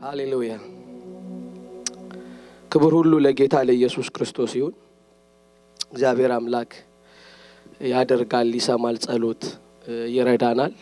ሃሌሉያ ክብር ሁሉ ለጌታ ለኢየሱስ ክርስቶስ ይሁን እግዚአብሔር አምላክ ያደርጋል ይሰማል ጸሎት ይረዳናል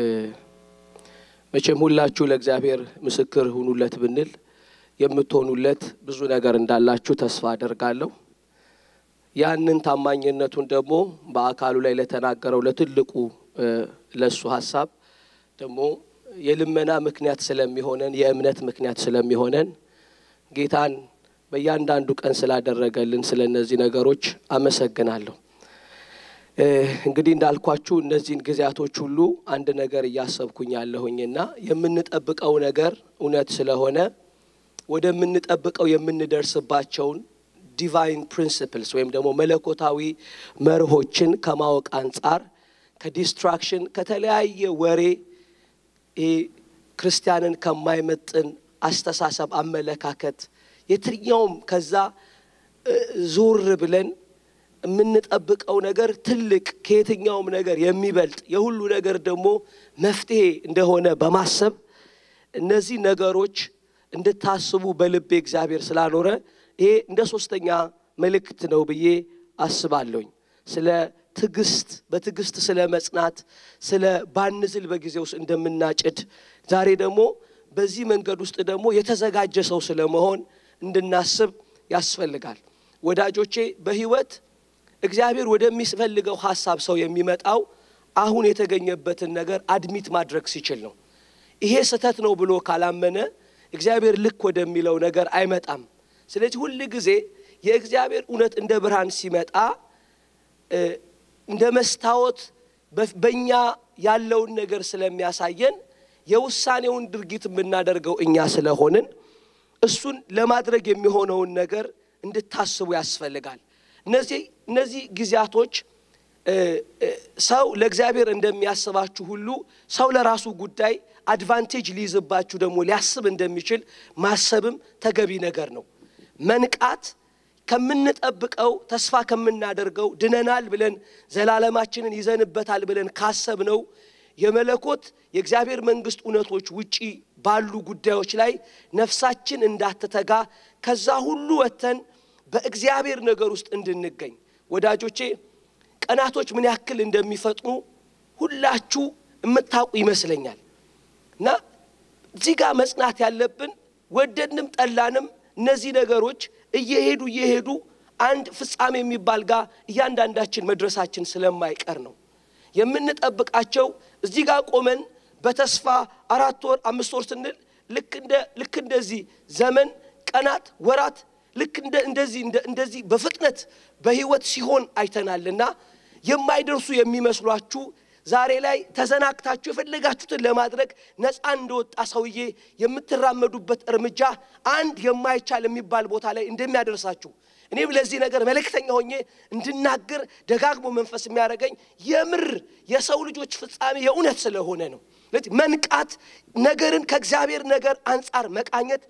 መቼም ሁላችሁ ለእግዚአብሔር ምስክር ሁኑለት ብንል የምትሆኑለት ብዙ ነገር እንዳላችሁ ተስፋ አደርጋለሁ ያንን ታማኝነቱን ደግሞ በአካሉ ላይ ለተናገረው ለትልቁ ለሱ ሐሳብ ደግሞ የልመና ምክንያት ስለሚሆነን የእምነት ምክንያት ስለሚሆነን ጌታን በእያንዳንዱ ቀን ስላደረገልን ስለነዚህ ነገሮች አመሰግናለሁ እንግዲህ እንዳልኳችሁ እነዚህን ጊዜያቶች ሁሉ አንድ ነገር ያያሰብኩኝ ያለሁኝና የምንጠብቀው ነገር እውነት ስለሆነ ወደምንጠብቀው የምንደርስባቸው ዲቫይን ፕሪንሲፕልስ ወይም ደግሞ መለኮታዊ መርሆችን ከማወቅ አንፃር ከዲስትራክሽን ከተለያየ ወሬ ክርስቲያንን ከማይመጥን አስተሳሰብ አመለካከት የትኛውም ከዛ ዙር ብለን የምንጠብቀው ነገር ትልቅ ከየትኛውም ነገር የሚበልጥ የሁሉ ነገር ደግሞ መፍትሄ እንደሆነ በማሰብ እነዚህ ነገሮች እንድታስቡ በልቤ እግዚአብሔር ስላኖረ ይሄ እንደ ሶስተኛ መልእክት ነው ብዬ አስባለሁ ስለ ትግስት በትግስት ስለ መጽናት ስለ ባንዝል በጊዜው እንደምናጭድ ዛሬ ደግሞ በዚህ መንገድ ውስጥ ደግሞ የተዘጋጀ ሰው ስለመሆን እንድናስብ ያስፈልጋል ወዳጆቼ በህይወት እግዚአብሔር ወደሚፈልገው ሐሳብ ሰው የሚመጣው አሁን የተገኘበትን ነገር አድሚት ማድረግ ሲችል ነው ይሄ ስህተት ነው ብሎ ካላመነ እግዚአብሔር ልክ ወደሚለው ነገር አይመጣም ስለዚህ ሁሉ ጊዜ የእግዚአብሔር እውነት እንደ ብርሃን ሲመጣ እንደ መስታወት በእኛ ያለውን ነገር ስለሚያሳየን የውሳኔውን ድርጊት የምናደርገው እኛ ስለሆንን እሱን ለማድረግ የሚሆነውን ነገር እንድታስቡ ያስፈልጋል እነዚህ ጊዜያቶች ሰው ለእግዚአብሔር እንደሚያስባችሁ ሁሉ ሰው ለራሱ ጉዳይ አድቫንቴጅ ሊይዝባችሁ ደግሞ ሊያስብ እንደሚችል ማሰብም ተገቢ ነገር ነው መንቃት ከምንጠብቀው ተስፋ ከምናደርገው ድነናል ብለን ዘላለማችንን ይዘንበታል ብለን ካሰብነው የመለኮት የእግዚአብሔር መንግስት ኡነቶች ውጪ ባሉ ጉዳዮች ላይ ነፍሳችን እንዳትተጋ ከዛ ሁሉ ወተን በእግዚአብሔር ነገር ውስጥ እንድንገኝ ወዳጆቼ ቀናቶች ምን ያክል እንደሚፈጥኑ ሁላችሁ እምታውቁ ይመስለኛልና እዚህ ጋር መጽናት ያለብን ወደድንም ጠላንም እነዚህ ነገሮች እየሄዱ አንድ ፍጻሜ የሚባል ጋር እያንዳንዳችን መድረሳችን ስለማይቀር ነው የምንጠብቃቸው እዚህ ጋር ቆመን በተስፋ 4 ወር 5 ወር ስንል ልክ እንደዚህ ዘመን ቀናት ወራት ልክ እንደዚህ በፍጥነት በህይወት ሲሆን አይተናልና የማይደርሱ የሚመስሏችሁ ዛሬ ላይ ተዘናክታችሁ የፈለጋችሁትን ለማድረግ ነፃ እንደወጣ ሰውዬ የምትራመዱበት እርምጃ አንድ የማይቻል የሚባል ቦታ ላይ እንደሚያደርሳችሁ እኔም ለዚህ ነገር መልእክተኛ ሆኜ እንድናገር ደጋግሞ መንፈስ የሚያረጋኝ የምር የሰው ልጆች ፍጻሜ የእውነት ስለሆነ ነው ለዚህ መንቃት ነገርን ከእግዚአብሔር ነገር አንፃር መቃኘት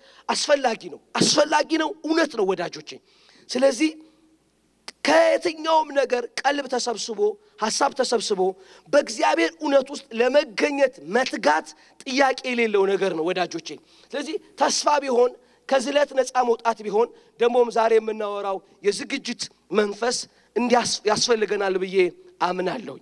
አስፈላጊ ነው እውነት ነው ወዳጆቼ ስለዚህ ከየትኛውም ነገር ቀልብ ተሰብስቦ ሐሳብ ተሰብስቦ በእግዚአብሔር እውነት ውስጥ ለመገኘት መትጋት ጥያቄ የሌለው ነገር ነው ወዳጆቼ ስለዚህ ተስፋ ቢሆን ከዝለት ነፃ መውጣት ቢሆን ደሞም ዛሬ የምናወራው የዝግጅት መንፈስ ያስፈልገናል ብዬ አምናለሁ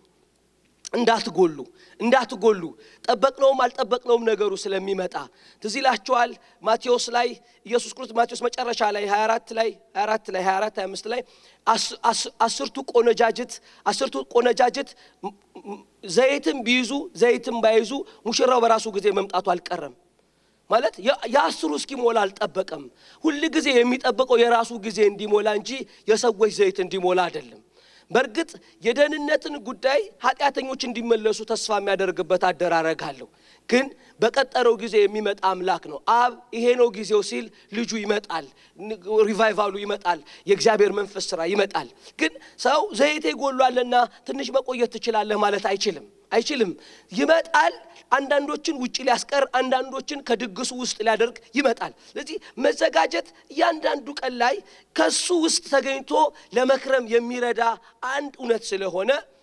እንዳትጎሉ ጠበቅነውም አልጠበቅነውም ነገሩ ስለሚመጣ ትዚላችኋል ማቴዎስ ላይ ኢየሱስ ክርስቶስ ማቴዎስ መጨረሻ ላይ 24 25 ላይ 10ቱ ቆነጃጅት ዘይትም ቢይዙ ዘይትም ባይዙ ሙሽራው በራሱ ጊዜ መምጣቱ አልቀረም ማለት ያ10ሩ እስኪሞላ አልጠበቀም ሁሉ ጊዜ የሚጠብቀው የራሱ ጊዜ እንዲሞላ እንጂ የሰዎች ዘይት እንዲሞላ አይደለም በርግጥ የደህንነትን ጉዳይ ኃጢያተኞች እንዲመለሱ ተስፋ የሚያደርግበት አደራረጋለሁ ግን በቀጠረው ጊዜ የሚመጣ አምላክ ነው አብ ይሄ ነው ጊዜው ሲል ልጁ ይመጣል ሪቫይቫሉ ይመጣል የእግዚአብሔር መንፈስ ሥራ ይመጣል ግን ሰው ዘይቴ ጎሏልና ትንሽ መቆየት ትችላለህ ማለት አይችልም ይመጣል አንዳንዶችን ውጪ ሊያስቀር አንዳንዶችን ከድግሱ ውስጥ ሊያደርግ ይመጣል ስለዚህ መዘጋጀት ያንዳንዱ ቀን ላይ ከሱ ውስጥ ተገኝቶ ለመክረም የሚረዳ አንድ እውነት ስለሆነ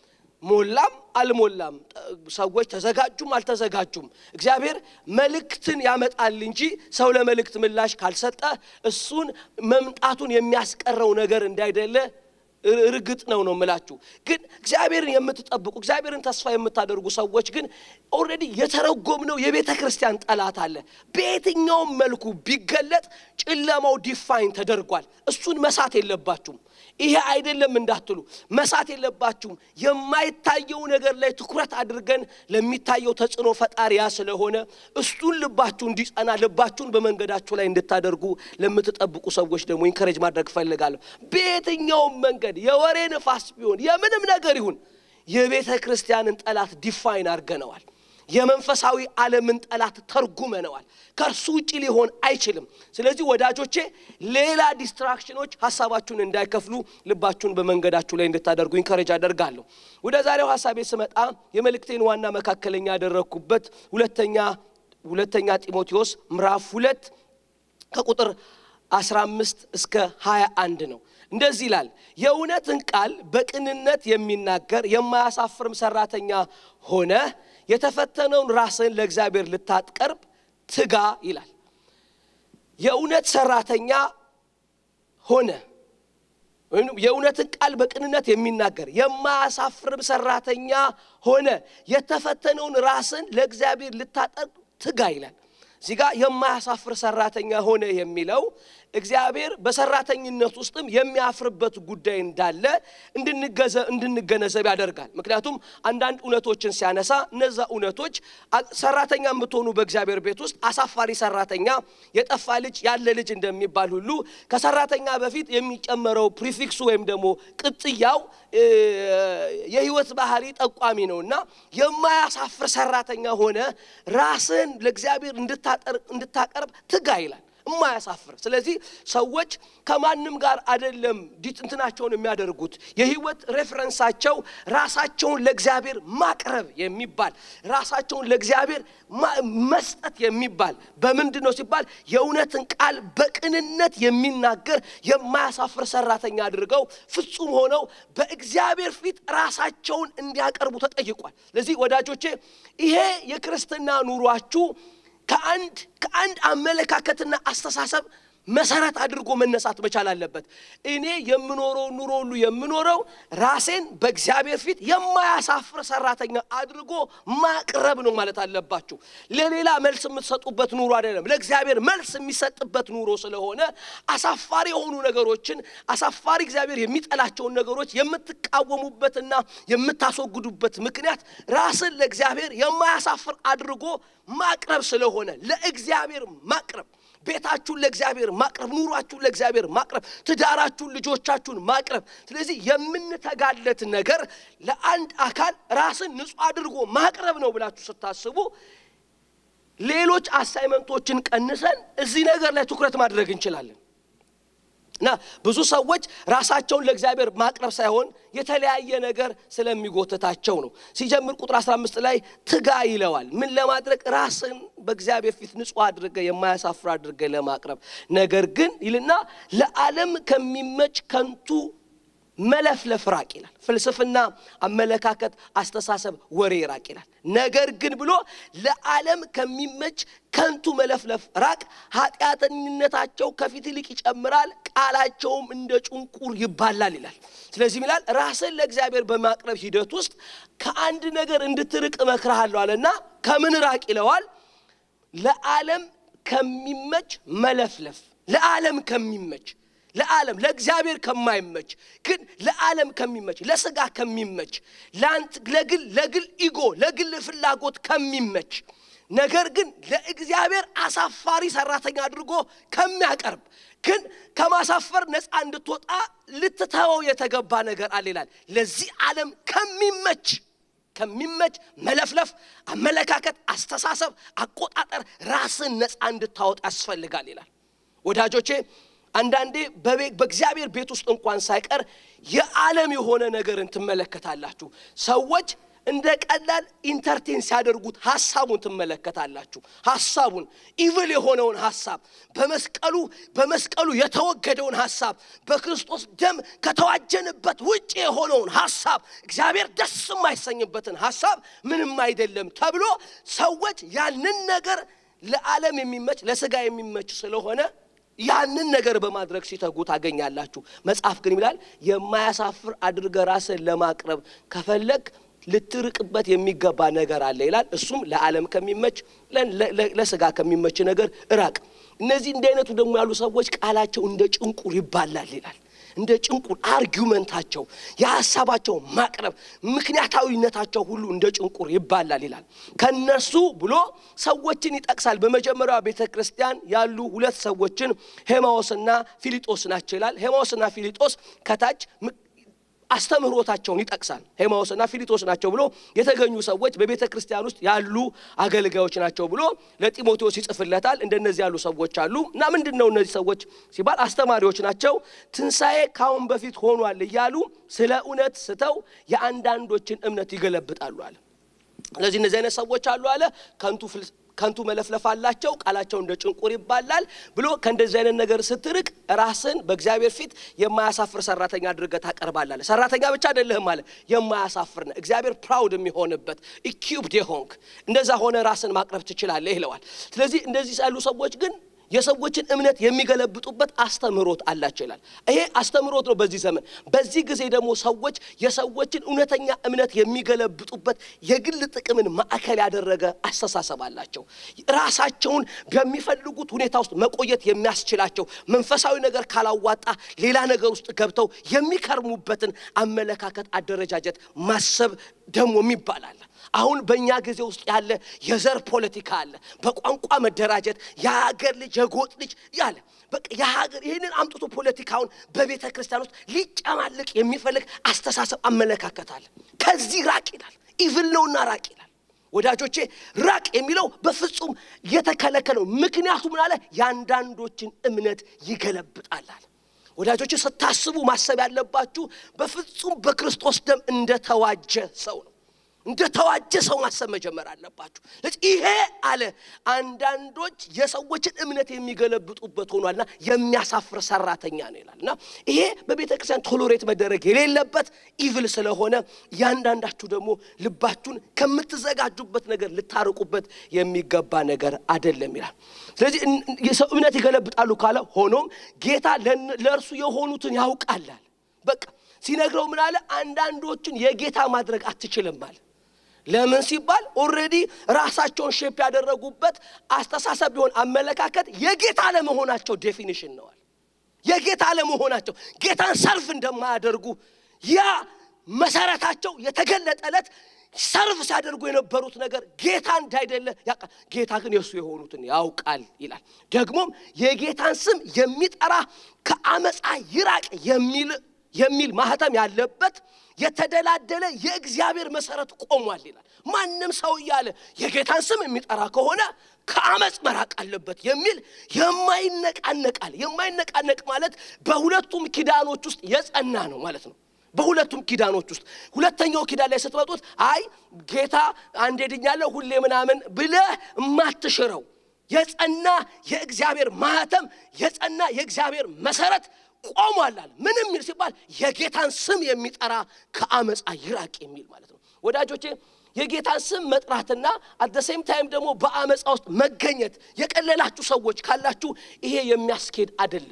ሞላም አልሞላም ሰዎች ተዘጋጁም አልተዘጋጁም እግዚአብሔር መልእክትን ያመጣል እንጂ ሰው ለመልእክት ምላሽ ካልሰጠ እሱን መምጣቱን የሚያስቀረው ነገር እንዳይደለ እርግጥ ነው ማለት ግን እግዚአብሔርን የምትጠብቁ እግዚአብሔርን ተስፋ የምታደርጉ ሰዎች ግን ኦሬዲ የተረጎምነው የቤተክርስቲያን ጠላት አለ በየትኛው መልኩ ቢገለጥ ጨለማው ዲፋይን ተደርጓል እሱን መሳት የለባችሁም ይሄ አይደለም እንዳትሉ መሳት የለባችሁም የማይታየው ነገር ላይ ትኩረት አድርገን ለሚታየው ተጽኖ ፈጣሪያ ስለሆነ እሱን ልባችሁ እንዲጸና ልባችሁን በመንገዳችሁ ላይ እንድታደርጉ ለምትጠብቁ ሰዎች ደግሞ ኢንከሬጅ ማድረግ ፈልጋለሁ በየትኛው መንገድ የወሬ ንፋስ ቢሆን የምንም ነገር ይሁን የቤተክርስቲያንን ጠላት ዲፋይን አድርገናል የመንፈሳዊ ዓለምን ጠላት ተርጉመናል ከርሱ ውጪ ሊሆን አይችልም ስለዚህ ወዳጆቼ ሌላ ዲስትራክሽኖች ሐሳባችሁን እንዳይከፍሉ ልባችሁን በመንገዳችሁ ላይ እንድታደርጉ ኢንከሬጅ አደርጋለሁ ወደ ዛሬው ሐሳቤ ስመጣ የመልእክቴን ዋና መካከለኛ ያደረኩበት ሁለተኛ ጢሞቴዎስ ምዕራፍ 2 ከቁጥር 15 እስከ 21 ነው እንደዚህ ይላል የእውነትን ቃል በቅንነት የሚናገር የማያሳፍርም ሰራተኛ ሆነ የተፈተነውን ራስን ለእግዚአብሔር ልታቀርብ ትጋ ይላል የእውነት ሰራተኛ ሆነ የእውነትን ቃል በቅንነት የሚናገር የማያሳፍርም ሰራተኛ ሆነ የተፈተነውን ራስን ለእግዚአብሔር ልታቀርብ ትጋ ይላል እዚህ ጋር የማያሳፍር ሰራተኛ ሆነ የሚለው እግዚአብሔር በሰራተኝነት ውስጥም የሚያፍርበት ጉዳይ እንዳለ እንድንገነዘብ ያደርጋል ምክንያቱም አንዳንድ ኡነቶችን ሲያነሳ እነዛ ኡነቶች ሰራተኛ የምትሆኑ በእግዚአብሔር ቤት ውስጥ አሳፋሪ ሰራተኛ የጠፋ ልጅ ያለ ልጅ እንደሚባል ሁሉ ከሰራተኛ በፊት የሚጨመረው ፕሪፊክሱ ወይም ደግሞ ቅጥያው የህይወት ባህሪ ጠቋሚ ነውና የማያሳፍር ሰራተኛ ሆነ ራስን ለእግዚአብሔር እንድታቀርብ ትጋ ይላል የማያሳፍር ስለዚህ ሰዎች ከማንም ጋር አይደለም ዲትንትናቸውን የሚያደርጉት የህይወት ሬፈረንሳቸው ራሳቸውን ለእግዚአብሔር ማቅረብ የሚባል ራሳቸውን ለእግዚአብሔር መስጠት የሚባል በምንድነው ሲባል የእውነትን ቃል በቅንነት የሚናገር የማያሳፍር ሰራተኛ አድርገው ፍጹም ሆነው በእግዚአብሔር ፊት ራሳቸውን እንዲያቀርቡ ተጠይቋል ስለዚህ ወዳጆቼ ይሄ የክርስትና ኑሯችሁ ከአንድ አመለካከትና አስተሳሰብ መሰረት አድርጎ መነሳት መቻል አለበት እኔ የምኖረው ኑሮ ሁሉ የምኖረው ራሴን በእግዚአብሔር ፊት የማያሳፍር ሰራተኛ አድርጎ ማቅረብ ነው ማለት አለባችሁ ለሌላ መልስ የምትሰጡበት ኑሮ አይደለም ለእግዚአብሔር መልስ የሚሰጥበት ኑሮ ስለሆነ አሳፋሪ የሆኑ ነገሮችን አሳፋሪ እግዚአብሔር የሚጠላቸው ነገሮች የምትቃወሙበትና የምታስወግዱበት ምክንያት ራስን ለእግዚአብሔር የማያሳፍር አድርጎ ማቅረብ ስለሆነ ለእግዚአብሔር ማቅረብ ቤታችሁን ለእግዚአብሔር ማቅረብ ኑሯችሁን ለእግዚአብሔር ማቅረብ ትዳራችሁን ልጆቻችሁን ማቅረብ ስለዚህ የምንተጋለት ነገር ለአንድ አካል ራስን ንጹህ አድርጎ ማቅረብ ነው ብላችሁ ስታስቡ ሌሎች አሳይመንቶችን ቀንሰን እዚህ ነገር ላይ ትኩረት ማድረግ እንችላለን እና ብዙ ሰዎች ራሳቸውን ለእግዚአብሔር ማቅረብ ሳይሆን የተለያየ ነገር ስለሚጎተታቸው ነው ሲጀምር ቁጥር 15 ላይ ትጋ ይለዋል ምን ለማድረግ ራስን በእግዚአብሔር ፊት ንጹህ አድርገ የማያሳፍር አድርገ ለማቅረብ ነገር ግን ይልና ለዓለም ከሚመች ከንቱ መለፍለፍ ራቅ ይላል ፍልስፍና አመለካከት አስተሳሰብ ወሬ ራቅ ይላል ነገር ግን ብሎ ለዓለም ከሚመች ከንቱ መለፍለፍ ራቅ ኃጢአተኝነታቸው ከፊት ይልቅ ይጨምራል ቃላቸውም እንደ ጭንቁር ይባላል ይላል ስለዚህ ይላል ራስን ለእግዚአብሔር በማቅረብ ሂደት ውስጥ ከአንድ ነገር እንድትርቅ መክራለሁ አለና ከምን ራቅ ይለዋል ለዓለም ከሚመች መለፍለፍ ለዓለም ከሚመች ለዓለም ለእግዚአብሔር ከማይመች ግን ለዓለም ከሚመች ለስጋ ከሚመች ለግል ኢጎ ለግል ፍላጎት ከሚመች ነገር ግን ለእግዚአብሔር አሳፋሪ ሰራተኛ አድርጎ ከሚያቀርብ ግን ከማሳፈር ነፃ እንድትወጣ ልትተወው የተገባ ነገር አለ ይላል ለዚህ ዓለም ከሚመች መለፍለፍ አመለካከት አስተሳሰብ አቆጣጠር ራስን ነፃ እንድታወጣ ያስፈልጋል ይላል ወዳጆቼ አንዳንዴ በእግዚአብሔር ቤት ውስጥ እንኳን ሳይቀር የዓለም የሆነ ነገርን ትመለከታላችሁ ሰዎች እንደ ቀላል ኢንተርቴን ሲያደርጉት ሐሳቡን ተመለከታላችሁ ሐሳቡን ኢቪል የሆነውን ሐሳብ በመስቀሉ የተወገደውን ሐሳብ በክርስቶስ ደም ከተዋጀንበት ውጪ የሆነውን ሐሳብ እግዚአብሔር ደስ የማይሰኝበትን ሐሳብ ምንም አይደለም ተብሎ ሰዎች ያንን ነገር ለዓለም የሚመች ለሥጋ የሚመች ስለሆነ ያንን ነገር በማድረግ ሲተጉ ታገኛላችሁ መጽሐፍ ግን ይላል የማያሳፍር አድርገ ራስን ለማቅረብ ከፈለክ ልትርቅበት የሚገባ ነገር አለ ይላል እሱም ለዓለም ከሚመች ለሥጋ ከሚመች ነገር ራቅ እነዚህ እንደ አይነቱ ደግሞ ያሉ ሰዎች ቃላቸው እንደ ጭንቁር ይባላል ይላል እንደ ጭንቁር አርጊውመንታቸው ያሐሳባቸው ማቅረብ ምክንያታዊነታቸው ሁሉ እንደ ጭንቁር ይባላል ይላል ከነሱ ብሎ ሰዎችን ይጠቅሳል በመጀመሪያው ቤተክርስቲያን ያሉ ሁለት ሰዎችን ሄማዎስና ፊሊጦስ ናቸው ይላል ሄማዎስና ፊሊጦስ ከታች አስተምህሮታቸውን ይጠቅሳል ሄማዎስና ፊሊጦስ ናቸው ብሎ የተገኙ ሰዎች በቤተክርስቲያን ውስጥ ያሉ አገልጋዮች ናቸው ብሎ ለጢሞቴዎስ ይጽፍለታል እንደነዚህ ያሉ ሰዎች አሉ እና ምንድነው እነዚህ ሰዎች ሲባል አስተማሪዎች ናቸው ትንሳኤ ካሁን በፊት ሆኗል ይያሉ ስለ እውነት ስተው የአንዳንዶችን እምነት ይገለብጣሉ አለ ስለዚህ እነዚህ አይነት ሰዎች አሉ አለ ከንቱ መለፍለፋላቸው ቃላቸው እንደ ጭንቁር ይባላል ብሎ ከእንደዚህ አይነት ነገር ስትርቅ ራስን በእግዚአብሔር ፊት የማያሳፍር ሰራተኛ አድርገህ ታቀርባለህ ሰራተኛ ብቻ አይደለህም ማለት የማያሳፍር ነው እግዚአብሔር ፕራውድ የሚሆንበት ኢኩይፕድ የሆንክ እንደዛ ሆነ ራስን ማቅረብ ትችላለህ ይለዋል ስለዚህ እንደዚህ ያሉ ሰዎች ግን የሰዎችን እምነት የሚገለብጡበት አስተምህሮት አላቸው ይላል ይሄ አስተምህሮት ነው በዚህ ዘመን በዚህ ጊዜ ደግሞ ሰዎች የሰዎችን እውነተኛ እምነት የሚገለብጡበት የግል ጥቅምን ማዕከል ያደረገ አስተሳሰብ አላቸው ራሳቸውን በሚፈልጉት ሁኔታ ውስጥ መቆየት የሚያስችላቸው መንፈሳዊ ነገር ካላዋጣ ሌላ ነገር ውስጥ ገብተው የሚከርሙበትን አመለካከት አደረጃጀት ማሰብ ደሞ የሚባላል አሁን በእኛ ጊዜ ውስጥ ያለ የዘር ፖለቲካ አለ በቋንቋ መደራጀት የሀገር ልጅ የጎጥ ልጅ ያለ በቃ የሀገር ይሄንን አምጥቶ ፖለቲካውን በቤተክርስቲያን ውስጥ ሊጨማልቅ የሚፈልግ አስተሳሰብ አመለካከት አለ ከዚህ ራቅ ይላል ኢቪል ነውና ራቅ ይላል ወዳጆቼ ራቅ የሚለው በፍጹም የተከለከለው ምክንያቱም ምን አለ ያንዳንዶችን እምነት ይገለብጣል ወዳጆቼ ስታስቡ ማሰብ ያለባችሁ በፍጹም በክርስቶስ ደም እንደተዋጀ ሰው ነው እንደተዋጀ ሰው ማሰብ መጀመር አለባችሁ ለዚህ ይሄ አለ አንዳንዶች የሰዎችን እምነት የሚገለብጡበት ሆኗልና የሚያሳፍር ሰራተኛ ነው ይላልና ይሄ በቤተክርስቲያን ቶሎሬት መደረግ የሌለበት ኢቪል ስለሆነ ያንዳንዳችሁ ደግሞ ልባችሁን ከምትዘጋጁበት ነገር ልታርቁበት የሚገባ ነገር አይደለም ይላል ስለዚህ የሰው እምነት ይገለብጣሉ ካለ ሆኖም ጌታ ለእርሱ የሆኑትን ያውቃል በቃ ሲነግረው ምን አለ አንዳንዶችን የጌታ ማድረግ አትችልም ማለት ለምን ሲባል ኦሬዲ ራሳቸውን ሼፕ ያደረጉበት አስተሳሰብ ቢሆን አመለካከት የጌታ ለመሆናቸው ዴፊኒሽን ነው የጌታ ለመሆናቸው ጌታን ሰልፍ እንደማያደርጉ ያ መሰረታቸው የተገለጠለት ሰርፍ ሲያደርጉ የነበሩት ነገር ጌታ እንዳይደለ ያውቃል ጌታ ግን የሱ የሆኑትን ያውቃል ይላል ደግሞም የጌታን ስም የሚጠራ ከአመጻ ይራቅ የሚል ማህተም ያለበት የተደላደለ የእግዚአብሔር መሰረት ቆሟል ይላል ማንንም ሰው ያለ የጌታን ስም የሚጠራ ከሆነ ከአመጽ መራቅ አለበት የሚል የማይነቃነቅ ማለት በሁለቱም ኪዳኖች ውስጥ የጸና ነው ማለት ነው በሁለቱም ኪዳኖች ውስጥ ሁለተኛው ኪዳን ላይ ስትመጡት አይ ጌታ አንዴ ድኛለሁ ሁሌ ምናምን ብለህ ማትሽረው የጸና የእግዚአብሔር ማህተም የጸና የእግዚአብሔር መሰረት ቆሟል ምንም ይል ሲባል የጌታን ስም የሚጠራ ከአመጻ ይራቅ የሚል ማለት ነው ወዳጆቼ የጌታን ስም መጥራትና at the same time ደግሞ በአመጻ ውስጥ መገኘት የቀለላችሁ ሰዎች ካላችሁ ይሄ የሚያስኬድ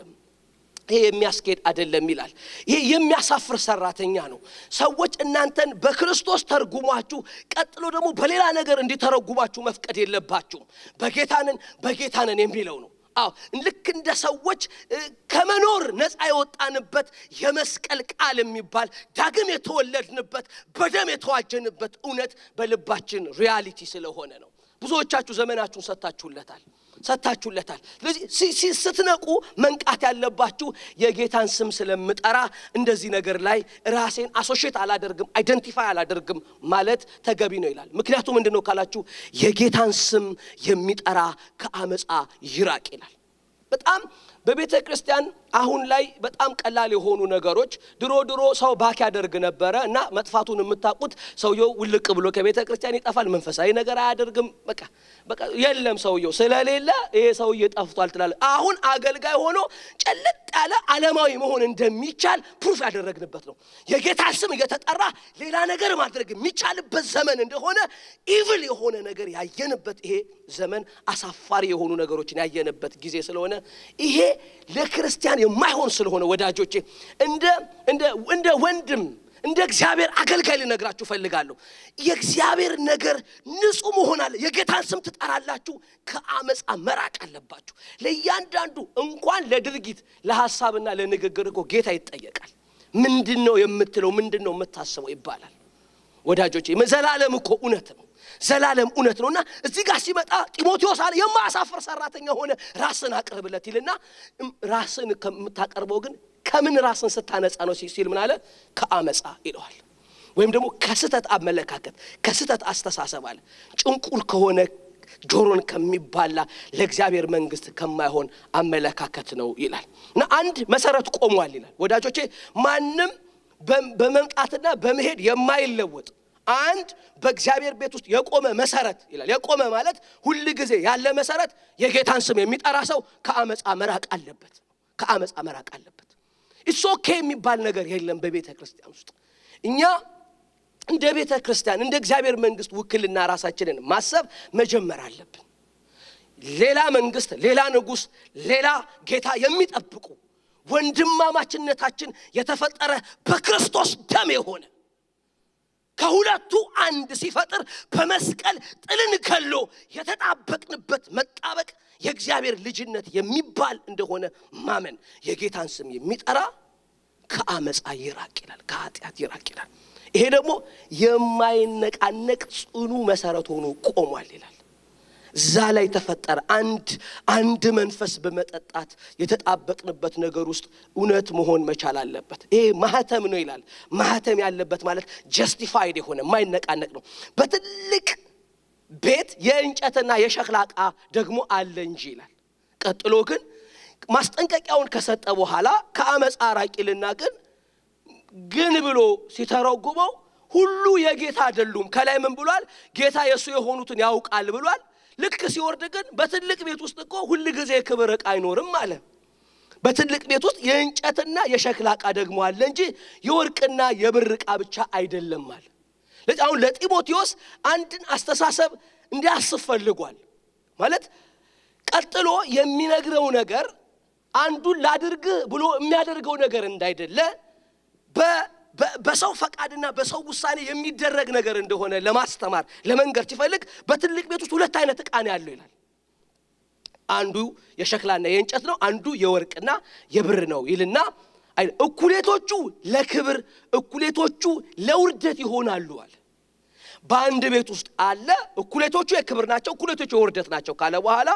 አይደለም ይላል ይሄ የሚያሳፍር ሰራተኛ ነው ሰዎች እናንተን በክርስቶስ ተርጉሟችሁ ቀጥሎ ደግሞ በሌላ ነገር እንዲተረጉማችሁ መፍቀድ የለባችሁ በጌታነን የሚለው ነው ልክ እንደ ሰዎች ከመኖር ነፃ የወጣንበት የመስቀል ቃል የሚባል ዳግም የተወለድንበት በደም የተዋጀንበት እውነት በልባችን ሪያሊቲ ስለሆነ ነው ብዙዎቻችሁ ዘመናችሁን ሰጣችሁለታል ስለዚህ ስትነቁ መንቃት ያለባችሁ የጌታን ስም ስለምጠራ እንደዚህ ነገር ላይ ራሴን አሶሺየት አላደርግም አይደንቲፋይ አላደርግም ማለት ተገቢ ነው ይላል ምክንያቱም ምንድነው ካላችሁ የጌታን ስም የሚጠራ ከአመጻ ይራቅ ይላል በጣም በቤተክርስቲያን አሁን ላይ በጣም ቀላል የሆኑ ነገሮች ድሮ ሰው ባክ ያደርግ ነበር እና መጥፋቱን የምታቁት ሰውየው ውልቅ ብሎ ከቤተክርስቲያን ይጣፋል መንፈሳዊ ነገር አያደርግም በቃ የለም ሰውየው ስለሌለ ይሄ ሰውዬ ጠፍቷል ትላለ አሁን አገልጋይ ሆኖ ጨለጥ ያለ ዓለማዊ መሆን እንደሚቻል ፕሩፍ ያደረግንበት ነው የጌታ ስም እየተጠራ ሌላ ነገር ማድረግ የሚቻልበት ዘመን እንደሆነ ኢቪል የሆነ ነገር ያየንበት ይሄ ዘመን አሳፋሪ የሆኑ ነገሮችን ያየንበት ጊዜ ስለሆነ ይሄ ለክርስቲያን የማይሆን ስለሆነ ወዳጆቼ እንደ ወንድም እንደ እግዚአብሔር አገልጋይ ልነግራችሁ ፈልጋለሁ የእግዚአብሔር ነገር ንጹህ መሆን አለ የጌታን ስም ትጠራላችሁ ከአመጽ መራቅ አለባችሁ ለእያንዳንዱ እንኳን ለድርጊት ለሐሳብና ለንግግር እኮ ጌታ ይጠየቃል ምንድነው የምትለው ምንድነው የምታስበው ይባላል ወዳጆቼ መዘላለም እኮ እውነት ነው ዘላለም እውነት ነውና እዚህ ጋር ሲመጣ ጢሞቴዎስ አለ የማያሳፍር ሰራተኛ ሆነ ራስን አቅርብለት ይልና ራስን ከምታቀርበው ግን ከምን ራስን ስታነጻ ነው ሲል ምን አለ ከአመጻ ይለዋል ወይም ደግሞ ከስተት አመለካከት ከስተት አስተሳሰብ አለ ጭንቁል ከሆነ ጆሮን ከሚባላ ለእግዚአብሔር መንግስት ከማይሆን አመለካከት ነው ይላል እና አንድ መሰረት ቆሟል ይላል ወዳጆቼ ማንንም በመምጣትና በመሄድ የማይለወጥ አንድ በእግዚአብሔር ቤት ውስጥ የቆመ መሰረት ይላል የቆመ ማለት ሁሉ ጊዜ ያለ መሰረት የጌታን ስም የሚጠራ ሰው ከአመጻ መራቅ አለበት ኢትስ ኦኬ የሚባል ነገር የለም በቤተክርስቲያን ውስጥ እኛ እንደ ቤተክርስቲያን እንደ እግዚአብሔር መንግስት ውክልና ራሳችንን ማሰብ መጀመር አለብን ሌላ መንግስት ሌላ ንጉስ ሌላ ጌታ የሚጠብቁ ወንድማማችነታችን የተፈጠረ በክርስቶስ ደም የሆነ ከሁለቱ አንድ ሲፈጥር በመስቀል ጥልን ከሎ የተጣበቅንበት መጣበቅ የእግዚአብሔር ልጅነት የሚባል እንደሆነ ማመን የጌታን ስም የሚጠራ ከአመጻ ይራቅ ይላል ከኃጢአት ይራቅ ይላል ይሄ ደግሞ የማይነቃነቅ ጽኑ መሰረት ሆኖ ቆሟል ይላል ዛላይ ተፈጠረ አንድ መንፈስ በመጠጣት የተጣበቅንበት ነገር ውስጥ እውነት መሆን መቻል አለበት ይሄ ማህተም ነው ይላል ማህተም ያለበት ማለት ጀስቲፋይድ የሆነ ማይነቃነቅ ነው በትልቅ ቤት የእንጨትና የሸክላ ዕቃ ደግሞ አለ እንጂ ይላል ቀጥሎ ማስጠንቀቂያውን ከሰጠ በኋላ ከአመጻ ራቂልና ግን ብሎ ሲተረጉመው ሁሉ የጌታ አይደሉም ከላይ ምን ብሏል ጌታ ኢየሱስ የሆኑትን ያውቃል ብሏል ልክ ሲወርድ በትልቅ ቤት ውስጥ እኮ ሁሉ ጊዜ ክብር ዕቃ አይኖርም አለ በትልቅ ቤት ውስጥ የእንጨትና የሸክላ ዕቃ ደግሞ አለ እንጂ የወርቅና የብር ዕቃ ብቻ አይደለም አለ ለዚህ ለጢሞቴዎስ አንድን አስተሳሰብ እንዲያስብ ፈልጓል ማለት ቀጥሎ የሚነግረው ነገር አንዱን ላድርግ ብሎ የሚያደርገው ነገር እንዳይደለ በሰው ፈቃድና በሰው ውሳኔ የሚደረግ ነገር እንደሆነ ለማስተማር ለመንገር ሲፈልግ በትልቅ ቤት ውስጥ ሁለት አይነት ዕቃ ነው ያለው ይላል አንዱ የሸክላና የእንጨት ነው አንዱ የወርቅና የብር ነው ይልና እኩሌቶቹ ለክብር እኩሌቶቹ ለውርደት ይሆናሉ አለ በአንድ ቤት ውስጥ አለ እኩሌቶቹ የክብር ናቸው እኩሌቶቹ የውርደት ናቸው ካለ በኋላ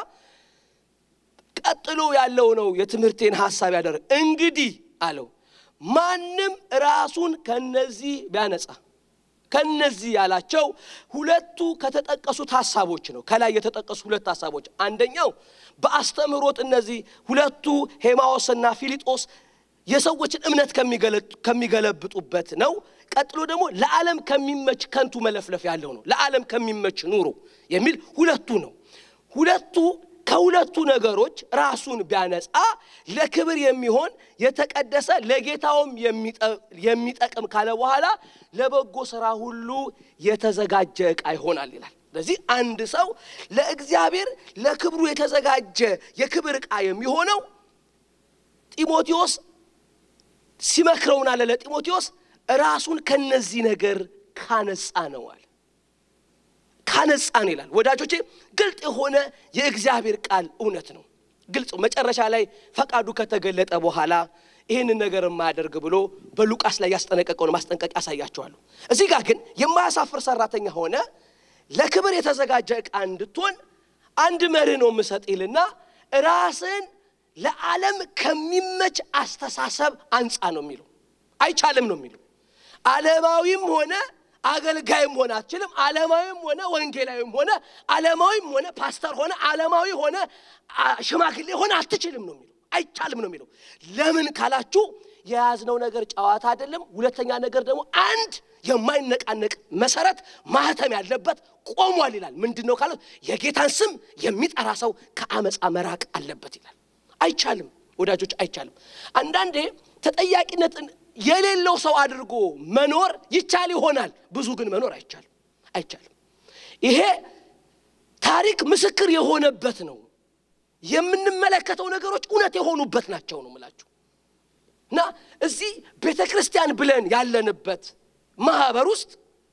ቀጥሎ ያለው ነው የትምህርቴን ሐሳብ ያደረገ እንግዲህ አለው ማንም ራሱን ከነዚህ ቢያነጻ ከነዚህ ያላቸው ሁለቱ ከተጠቀሱት ሐሳቦች ነው ከላይ የተጠቀሱ ሁለት ሐሳቦች አንደኛው በአስተምሮት እነዚህ ሁለቱ ሄማዎስና ፊሊጦስ የሰዎችን እምነት ከሚገለብጡበት ነው ቀጥሎ ደግሞ ለዓለም ከሚመች ከንቱ መለፍለፍ ያለው ነው ለዓለም ከሚመች ኑሮ የሚል ሁለቱ ነው ከሁለቱ ነገሮች ራሱን ቢያነጻ ለክብር የሚሆን የተቀደሰ ለጌታውም የሚጠቅም ካለ በኋላ ለበጎ ሥራ ሁሉ የተዘጋጀ ዕቃ ይሆናል ይላል ስለዚህ አንድ ሰው ለእግዚአብሔር ለክብሩ የተዘጋጀ የክብር ዕቃ የሚሆነው ጢሞቴዎስ ሲመክረውና ለጢሞቴዎስ ራሱን ከነዚህ ነገር ካነጻ ነው አለ ካነጻን ይላል ወዳጆቼ ግልጥ የሆነ የእግዚአብሔር ቃል እውነት ነው ግልጽ መጨረሻ ላይ ፈቃዱ ከተገለጠ በኋላ ይሄን ነገር ማያደርግ ብሎ በሉቃስ ላይ ያስጠነቀቀው ማስጠንቀቂያ ያሳያቸዋል እዚህ ጋር ግን የማያሳፍር ሰራተኛ ሆነ ለክብር የተዘጋጀ ዕቃ እንድትሆን አንድ መሪ ነው መስጠይልና ራስን ለዓለም ከሚመች አስተሳሰብ አንጻ ነው የሚለው አይቻልም ነው የሚለው ዓለማዊም ሆነ አገልጋይም ሆነ አትችልም ዓለማዊም ሆነ ወንጌላዊም ሆነ ዓለማዊም ሆነ ፓስተር ሆነ ዓለማዊ ሆነ ሽማግሌ ሆነ አትችልም ነው የሚለው አይቻልም ነው የሚለው ለምን ካላችሁ የያዝነው ነገር ጨዋታ አይደለም ሁለተኛ ነገር ደግሞ አንድ የማይነቃነቅ መሰረት ማህተም ያለበት ቆሟል ይላል ምንድነው ካለው የጌታን ስም የሚጠራ ሰው ከአመጻ መራቅ አለበት ይላል አይቻልም ወዳጆች አይቻልም አንዳንዴ ተጠያቂነትን የሌለው ሰው አድርጎ መኖር ይቻል ይሆናል ብዙ ግን መኖር አይቻልም ይሄ ታሪክ ምስክር የሆነበት ነው የምንመለከተው ነገሮች እውነት የሆኑበት ናቸው ነው ማላችሁና እዚህ ቤተክርስቲያን ብለን ያለንበት ማህበር ውስጥ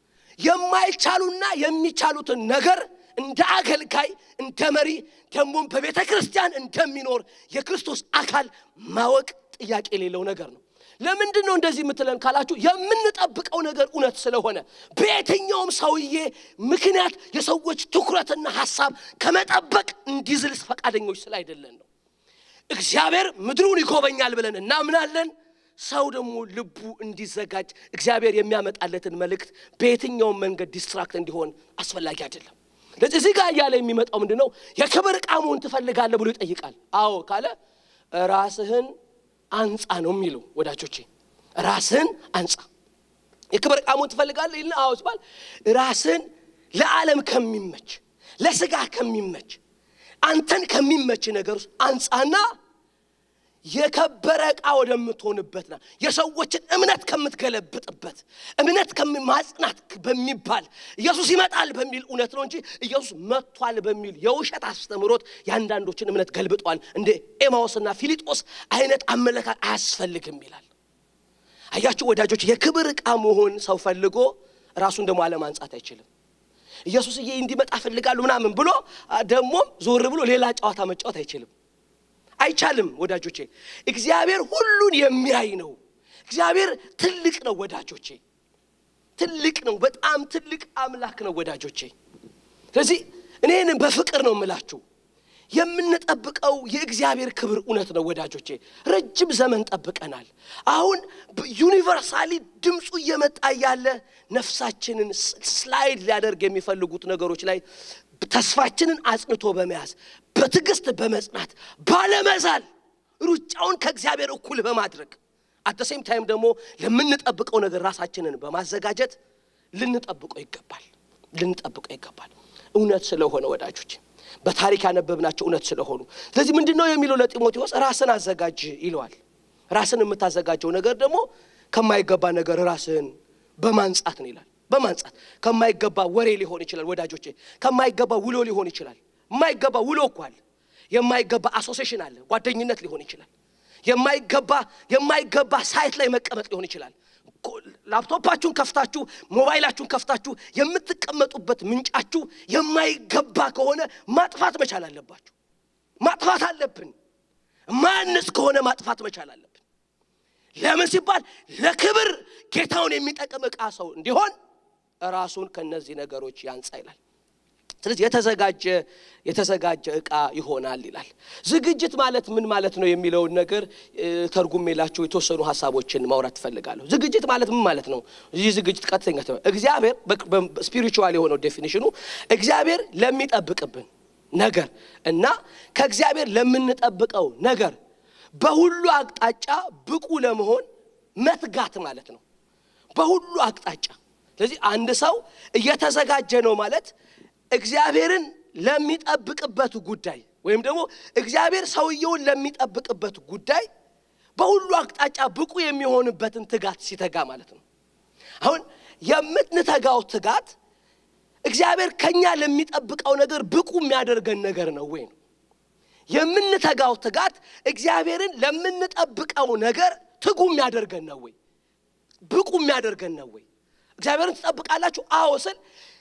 የማይቻሉና የሚቻሉትን ነገር እንደ አገልጋይ እንደ መሪ ደሞም በቤተክርስቲያን እንደሚኖር የክርስቶስ አካል ማወቅ ጥያቄ የሌለው ነገር ነው ለምንድነው እንደዚህ ምትለን ካላችሁ የምንጠብቀው ነገር እውነት ስለሆነ በየትኛውም ሰውዬ ምክንያት የሰዎች ትኩረትና ሐሳብ ከመጠበቅ እንዲዝል ፈቃደኞች ስላይደለን ነው እግዚአብሔር ምድሩን ይጎበኛል ብለን እናምናለን ሰው ደግሞ ልቡ እንዲዘጋጅ እግዚአብሔር የሚያመጣለትን መልእክት በየትኛውም መንገድ ዲስትራክት እንዲሆን አስፈላጊ አይደለም ለዚህ እዚህ ጋር ያለ የሚመጣው ምንድነው የክብር ቃሙን ትፈልጋለህ ብሎ ይጠይቃል አዎ ካለ ራስህን አንጻ ነው የሚለው ወዳጆቼ ራስህን አንጻ የክብር ቃሙን ትፈልጋለህ ይልና አዎ ሲባል ራስህን ለዓለም ከሚመች ለስጋ ከሚመች አንተን ከሚመች ነገር አንጻና የከበረ ቃ ወደምትሆንበትና የሰዎችን እምነት ከምትገለብጥበት እምነት ከማጽናት በሚባል ኢየሱስ ይመጣል በሚል እውነት ነው እንጂ ኢየሱስ መጥቷል በሚል የውሸት አስተምሮት ያንዳንዶችን እምነት ገልብጧል እንደ ኤማውስና ፊሊጶስ አይነት አመለካከት አያስፈልግም ይላል አያችሁ ወዳጆች የክብር ቃ መሆን ሰው ፈልጎ ራሱን ደሞ አለማንጻት አይችልም ኢየሱስዬ እንዲመጣ ፈልጋለሁ ምናምን ብሎ ደሞ ዞር ብሎ ሌላ ጨዋታ መጫወት አይችልም አይቻልም ወዳጆቼ እግዚአብሔር ሁሉን የሚያይ ነው እግዚአብሔር ትልቅ ነው ወዳጆቼ ትልቅ ነው በጣም ትልቅ አምላክ ነው ወዳጆቼ ስለዚህ እኔን በፍቅር ነው የምላችሁ የምንጠብቀው የእግዚአብሔር ክብር እውነት ነው ወዳጆቼ ረጅም ዘመን ጠብቀናል አሁን ዩኒቨርሳሊ ድምጹ እየመጣ ያለ ነፍሳችንን ስላይድ ሊያደርግ የሚፈልጉት ነገሮች ላይ ተስፋችንን አጽንቶ በመያዝ በትግስት በመጽናት ባለመዛል ሩጫውን ከእግዚአብሔር እኩል በማድረግ at the same time ደግሞ ለምንጠብቀው ነገር ራሳችንን በማዘጋጀት ልንጠብቀው ይገባል እውነት ስለሆነ ወዳጆቼ በታሪክ ያነበብናቸው እውነት ስለሆኑ ስለዚህ ምንድነው የሚለው ለጢሞቴዎስ ራስን አዘጋጅ ይለዋል ራስን የምታዘጋጀው ነገር ደግሞ ከማይገባ ነገር ራስን በማንጻት ነው ይላል በማንጻት ከማይገባ ወሬ ሊሆን ይችላል ወዳጆቼ ከማይገባ ውሎ ሊሆን ይችላል የማይገባ ውሎ እንኳን የማይገባ አሶሲዬሽን አለ ጓደኝነት ሊሆን ይችላል የማይገባ ሳይት ላይ መቀመጥ ሊሆን ይችላል ላፕቶፓችሁን ከፍታችሁ ሞባይላችሁን ከፍታችሁ የምትቀመጡበት ምንጫችሁ የማይገባ ከሆነ ማጥፋት መቻል አለባችሁ ማጥፋት አለብን ማንስ ከሆነ ማጥፋት መቻል አለብን ለምን ሲባል ለክብር ጌታውን የሚጠቅም ዕቃ ሰው እንዲሆን ራሱን ከነዚህ ነገሮች ያንጻ ይላል ስለዚህ የተዘጋጀ ዕቃ ይሆናል ይላል ዝግጅት ማለት ምን ማለት ነው የሚለው ነገር ተርጉሜላችሁ የተወሰኑ ሐሳቦችን ማውራት ፈልጋለሁ ዝግጅት ማለት ምን ማለት ነው እዚህ ዝግጅት ቀጥተኛ እግዚአብሔር በስፒሪቹዋል የሆነው ዴፊኒሽኑ እግዚአብሔር ለሚጠብቅብን ነገር እና ከእግዚአብሔር ለምንጠብቀው ነገር በሁሉ አቅጣጫ ብቁ ለመሆን መትጋት ማለት ነው በሁሉ አቅጣጫ ስለዚህ አንድ ሰው እየተዘጋጀ ነው ማለት እግዚአብሔርን ለሚጠብቅበት ጉዳይ ወይም ደግሞ እግዚአብሔር ሰውየውን ለሚጠብቅበት ጉዳይ በሁሉ አቅጣጫ ብቁ የሚሆንበትን ትጋት ሲተጋ ማለት ነው አሁን የምትተጋው ትጋት እግዚአብሔር ከኛ ለሚጠብቀው ነገር ብቁ የሚያደርገን ነገር ነው ወይ የምንተጋው ትጋት እግዚአብሔርን ለምንጠብቀው ነገር ትጉ የሚያደርገን ነው ወይ ብቁ የሚያደርገን ነው ወይ እግዚአብሔርን ተጠብቃላችሁ አዎ ስል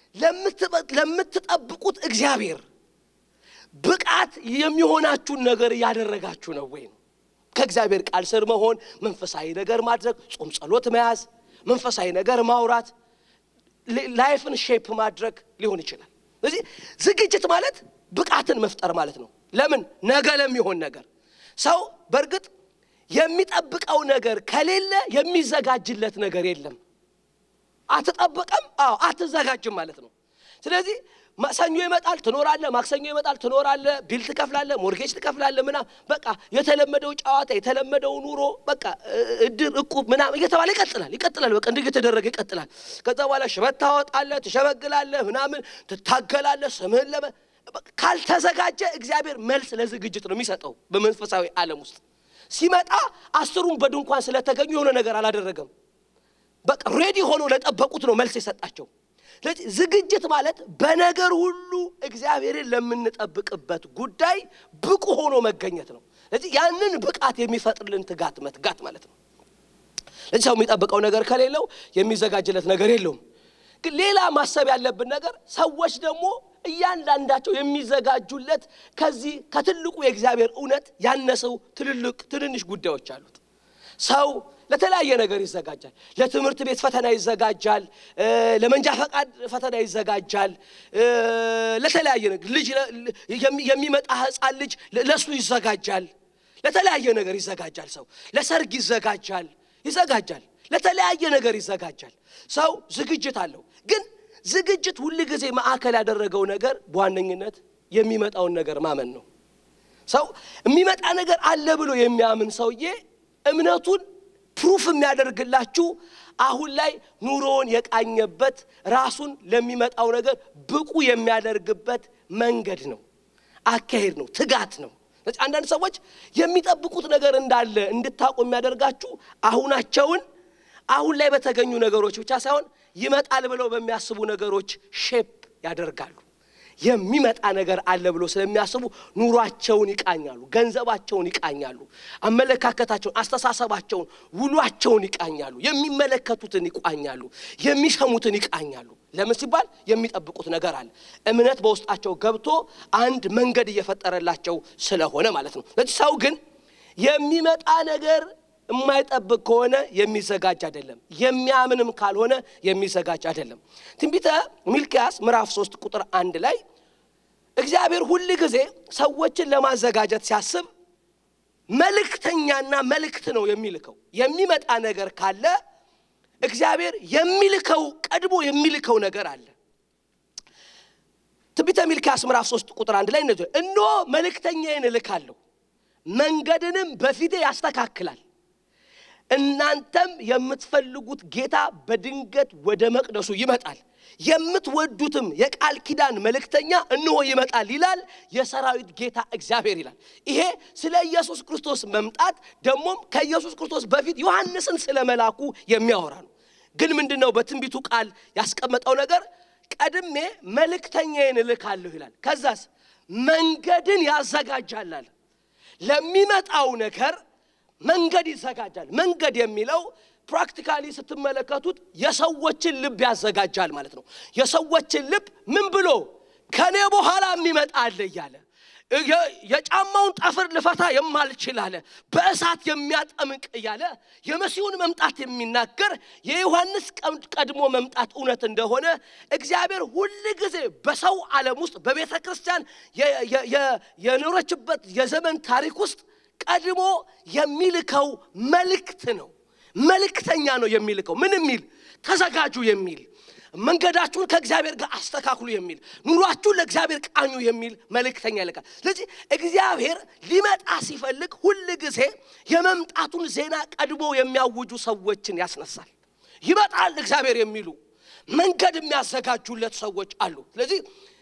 ለምትጠብቁት እግዚአብሔር ብቃት የሚሆናችሁ ነገር ያደረጋችሁ ነው ወይ ከእግዚአብሔር ቃል ስር መሆን መንፈሳዊ ነገር ማድረግ ጾም ጸሎት መያዝ መንፈሳዊ ነገር ማውራት ላይፍን ሼፕ ማድረግ ሊሆን ይችላል ስለዚህ ዝግጅት ማለት ብቃትን መፍጠር ማለት ነው ለምን ነገ ለሚሆን ነገር ሰው በርግጥ የሚጠብቀው ነገር ከሌለ የሚዘጋጅለት ነገር የለም አትጠብቀም አትዘጋጅም ማለት ነው ስለዚህ ሰኞ ይመጣል ትኖራለህ ማክሰኞ ይመጣል ትኖራለህ ቢል ትከፍላለህ ሞርጌጅ ትከፍላለህ ምናምን በቃ የተለመደው ጨዋታ የተለመደው ኑሮ በቃ እድር እቁብ ምናምን እየተባለ ይቀጥላል በቃ እንዲህ እየተደረገ ይቀጥላል ከዛ በኋላ ሽበት ታወጣለህ ትሸመግላለህ ምናምን ትታገላለህ ስምህን ካልተዘጋጀ እግዚአብሔር መልስ ለዝግጅት ነው የሚሰጠው በመንፈሳዊ ዓለም ውስጥ ሲመጣ አስሩን በድንኳን ስለተገኙ የሆነ ነገር አላደረገም በቃ ሬዲ ሆኖ ለጠበቁት ነው መልስ የሰጣቸው ስለዚህ ዝግጅት ማለት በነገር ሁሉ እግዚአብሔርን ለምንጠብቅበት ጉዳይ ብቁ ሆኖ መገኘት ነው ስለዚህ ያንን ብቃት የሚፈጥርልን ትጋት መትጋት ማለት ነው ስለዚህ ሰው የሚጠብቀው ነገር ከሌለው የሚዘጋጅለት ነገር የለውም ግን ሌላ ማሰብ ያለብን ነገር ሰዎች ደግሞ እያንዳንዳቸው የሚዘጋጁለት ከዚህ ከትልቁ የእግዚአብሔር እውነት ያነሰው ትንንሽ ጉዳዮች አሉት ሰው ለተለያየ ነገር ይዘጋጃል ለትምህርት ቤት ፈተና ይዘጋጃል ለመንጃ ፈቃድ ፈተና ይዘጋጃል ለተለያየ ነገር ልጅ የሚመጣ ህፃን ልጅ ለሱ ይዘጋጃል ለተለያየ ነገር ይዘጋጃል ሰው ለሰርግ ይዘጋጃል ለተለያየ ነገር ይዘጋጃል ሰው ዝግጅት አለው ግን ዝግጅት ሁሉ ጊዜ ማዕከል ያደረገው ነገር በዋነኝነት የሚመጣው ነገር ማመን ነው ሰው የሚመጣ ነገር አለ ብሎ የሚያምን ሰውዬ እምነቱን ፕሩፍ የሚያደርግላችሁ አሁን ላይ ኑሮውን የቃኘበት ራሱን ለሚመጣው ነገር ብቁ የሚያደርግበት መንገድ ነው አካሄድ ነው ትጋት ነው አንዳንድ ሰዎች የሚጠብቁት ነገር እንዳለ እንድታውቁ የሚያደርጋችሁ አሁን ላይ በተገኙ ነገሮች ብቻ ሳይሆን ይመጣል ብለው በሚያስቡ ነገሮች ሼፕ ያደርጋሉ የሚመጣ ነገር አለ ብሎ ስለሚያስቡ ኑሯቸውን ይቃኛሉ ገንዘባቸውን ይቃኛሉ አመለካከታቸውን አስተሳሰባቸውን ውሏቸውን ይቃኛሉ የሚመለከቱትን ይቃኛሉ የሚሰሙትን ይቃኛሉ ለምን ሲባል የሚጠብቁት ነገር አለ እምነት በውስጣቸው ገብቶ አንድ መንገድ እየፈጠረላቸው ስለሆነ ማለት ነው ስለዚህ ሰው ግን የሚመጣ ነገር የማይጠብቅ ከሆነ የሚዘጋጅ አይደለም የሚያምንም ካልሆነ የሚዘጋጅ አይደለም ትንቢተ ሚልክያስ ምዕራፍ 3 ቁጥር 1 ላይ እግዚአብሔር ሁሉ ጊዜ ሰዎችን ለማዘጋጀት ሲያስብ መልእክተኛና መልእክት ነው የሚልከው የሚመጣ ነገር ካለ እግዚአብሔር የሚልከው ቀድሞ የሚልከው ነገር አለ ትንቢተ ሚልክያስ ምዕራፍ 3 ቁጥር 1 ላይ እነሆ መልእክተኛዬን እልካለሁ መንገድንም በፊቴ ያስተካክላል እናንተም የምትፈልጉት ጌታ በድንገት ወደ መቅደሱ ይመጣል የምትወዱትም የቃል ኪዳን መልእክተኛ እነሆ ይመጣል ይላል የሰራዊት ጌታ እግዚአብሔር ይላል ይሄ ስለ ኢየሱስ ክርስቶስ መምጣት ደሞም ከኢየሱስ ክርስቶስ በፊት ዮሐንስን ስለመላኩ የሚያወራ ነው ግን ምንድነው በትንቢቱ ቃል ያስቀመጠው ነገር ቀድሜ መልእክተኛዬን እልካለሁ ይላል ከዛስ መንገድን ያዘጋጃል ለሚመጣው ነገር መንገድ ይዘጋጃል መንገድ የሚለው ፕራክቲካሊ ስትመለከቱት የሰዎችን ልብ ያዘጋጃል ማለት ነው የሰዎችን ልብ ምን ብሎ ከኔ በኋላ የሚመጣ አለ ይያለ የጫማውን ጠፍር ልፈታ የማልችል አለ በእሳት የሚያጠምቅ ይያለ የመሲሁን መምጣት የሚናገር የዮሐንስ ቀድሞ መምጣት እውነት እንደሆነ እግዚአብሔር ሁሉ ጊዜ በሰው ዓለም ውስጥ በቤተክርስቲያን የኖረችበት የዘመን ታሪክ ውስጥ ቀድሞ የሚልከው መልእክት ነው መልእክተኛ ነው የሚልከው ምን የሚል ተዘጋጁ የሚል መንገዳችሁን ከእግዚአብሔር ጋር አስተካክሉ የሚል ኑሯችሁን ለእግዚአብሔር ቃኙ የሚል መልእክተኛ ይልካል ስለዚህ እግዚአብሔር ሊመጣ ሲፈልግ ሁሉ ጊዜ የመምጣቱን ዜና ቀድሞ የሚያውጁ ሰዎችን ያስነሳል ይመጣል እግዚአብሔር የሚሉ መንገድ የሚያዘጋጁለት ሰዎች አሉ ስለዚህ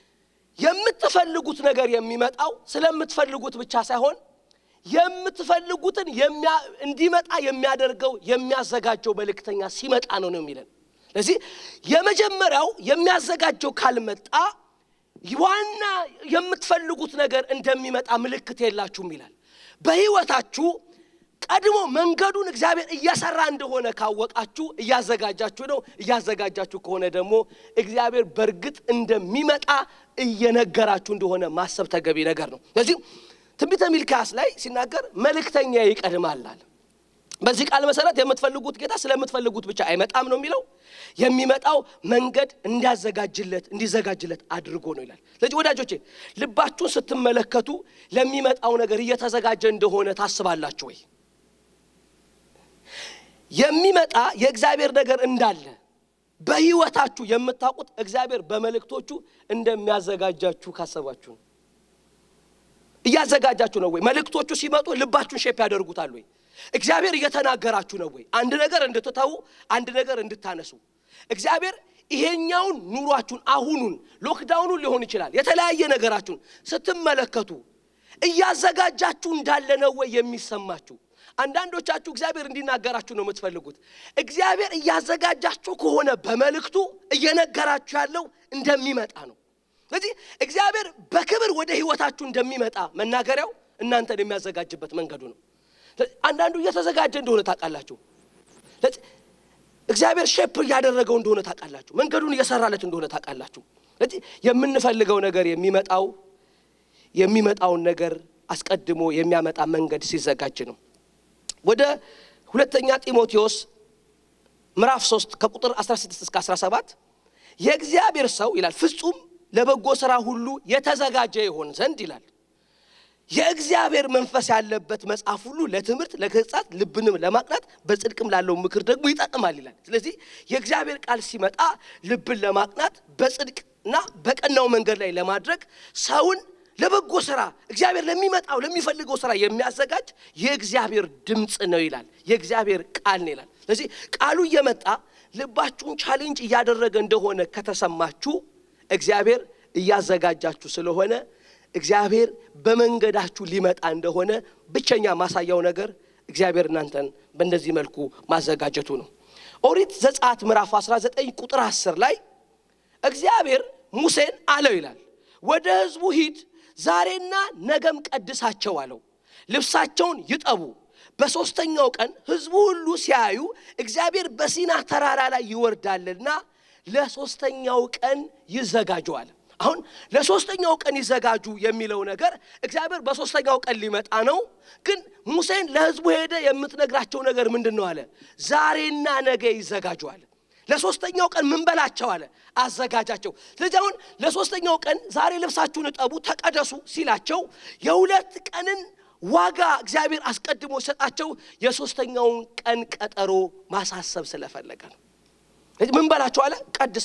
የምትፈልጉት ነገር የሚመጣው ስለምትፈልጉት ብቻ ሳይሆን የምትፈልጉትን እንዲመጣ የሚያደርገው የሚያዘጋጀው መልእክተኛ ሲመጣ ነው የሚለን ስለዚህ የመጀመሪያው የሚያዘጋጀው ካልመጣ ይዋና የምትፈልጉት ነገር እንደሚመጣ ምልክት የላችሁም ይላል በህይወታችሁ ቀድሞ መንገዱን እግዚአብሔር እያሰራ እንደሆነ ካወቃችሁ እያዘጋጃችሁ ከሆነ ደግሞ እግዚአብሔር በርግጥ እንደሚመጣ እየነገራችሁ እንደሆነ ማሰብ ተገቢ ነገር ነው ስለዚህ ትንቢተ ሚልክያስ ላይ ሲናገር መልእክተኛ ይቀድማል አለ በዚህ ቃል መሰረት የምትፈልጉት ጌታ ስለምትፈልጉት ብቻ አይመጣም ነው የሚለው የሚመጣው መንገድ እንዲዘጋጅለት አድርጎ ነው ይላል ስለዚህ ወዳጆቼ ልባችሁን ስትመለከቱ ለሚመጣው ነገር እየተዘጋጀ እንደሆነ ታስባላችሁ ወይ የሚመጣ የእግዚአብሔር ነገር እንዳለ በህይወታችሁ የምታውቁት እግዚአብሔር በመልእክቶቹ እንደሚያዘጋጃችሁ ካሰባችሁ እያዘጋጃችሁ ነው ወይ መልእክቶቹ ሲመጡ ልባችሁን ሼፕ ያደርጉታል ወይ እግዚአብሔር እየተናገራችሁ ነው ወይ አንድ ነገር እንድትተው አንድ ነገር እንድታነሱ እግዚአብሔር ይሄኛውን ኑሯችሁን አሁኑን ሎክዳውኑን ሊሆን ይችላል የተለያየ ነገራችሁን ስትመለከቱ እያዘጋጃችሁ እንዳለ ነው ወይ የሚሰማችሁ አንዳንዶቻችሁ እግዚአብሔር እንዲናገራችሁ ነው የምትፈልጉት እግዚአብሔር እያዘጋጃችሁ ከሆነ በመልእክቱ እየነገራችሁ ያለው እንደሚመጣ ነው ስለዚህ እግዚአብሔር በክብር ወደ ህይወታችሁ እንደሚመጣ መናገሪያው እናንተን የሚያዘጋጅበት መንገዱ ነው አንዳንዱ እየተዘጋጀ እንደሆነ ታውቃላችሁ ስለዚህ እግዚአብሔር ሼፕ ያደረገው እንደሆነ ታውቃላችሁ መንገዱን እየሰራለት እንደሆነ ታውቃላችሁ ስለዚህ የምንፈልገው ነገር የሚመጣውን ነገር አስቀድሞ የሚያመጣ መንገድ ሲዘጋጅ ነው ወደ ሁለተኛ ጢሞቴዎስ ምዕራፍ 3 ከቁጥር 16 እስከ 17 የእግዚአብሔር ሰው ይላል ፍጹም ለበጎ ሥራ ሁሉ የተዘጋጀ ይሆን ዘንድ ይላል የእግዚአብሔር መንፈስ ያለበት መጽሐፍ ሁሉ ለትምህርት ለገጻት ልብንም ለማቅናት በጽድቅም ላለው ምክር ደግሞ ይጠቅማል ይላል ስለዚህ የእግዚአብሔር ቃል ሲመጣ ልብን ለማቅናት በጽድቅና በቀናው መንገድ ላይ ለማድረግ ሰውን ለበጎ ሥራ እግዚአብሔር ለሚመጣው ለሚፈልገው ሥራ የሚያዘጋጅ የእግዚአብሔር ድምጽ ነው ይላል የእግዚአብሔር ቃል ነው ይላል ስለዚህ ቃሉ እየመጣ ልባችሁን ቻሌንጅ እያደረገ እንደሆነ ከተሰማችሁ እግዚአብሔር እያዘጋጃችሁ ስለሆነ እግዚአብሔር በመንገዳችሁ ሊመጣ እንደሆነ ብቸኛ ማሳያው ነገር እግዚአብሔር እናንተን በእንደዚህ መልኩ ማዘጋጀቱ ነው ኦሪት ዘጸአት ምዕራፍ 19 ቁጥር 10 ላይ እግዚአብሔር ሙሴን አለው ይላል ወደ ሕዝቡ ሂድ ዛሬና ነገም ቀድሳቸው አለው ልብሳቸውን ይጠቡ በሶስተኛው ቀን ሕዝቡ ሁሉ ሲያዩ እግዚአብሔር በሲና ተራራ ላይ ይወርዳልና ለሶስተኛው ቀን ይዘጋጁ አለ አሁን ለሶስተኛው ቀን ይዘጋጁ የሚለው ነገር እግዚአብሔር በሶስተኛው ቀን ሊመጣ ነው ግን ሙሴን ለሕዝቡ ሄደ የምትነግራቸው ነገር ምንድነው አለ ዛሬና ነገ ይዘጋጁ አለ ለሶስተኛው ቀን ምን በላቸው አለ አዘጋጃቸው ስለዚህ አሁን ለሶስተኛው ቀን ዛሬ ልብሳችሁን እጠቡ ተቀደሱ ሲላቸው የሁለት ቀንን ዋጋ እግዚአብሔር አስቀድሞ ሰጣቸው የሶስተኛውን ቀን ቀጠሮ ማሳሰብ ስለፈለገ ነው ስለዚህ ምን በላቸው አለ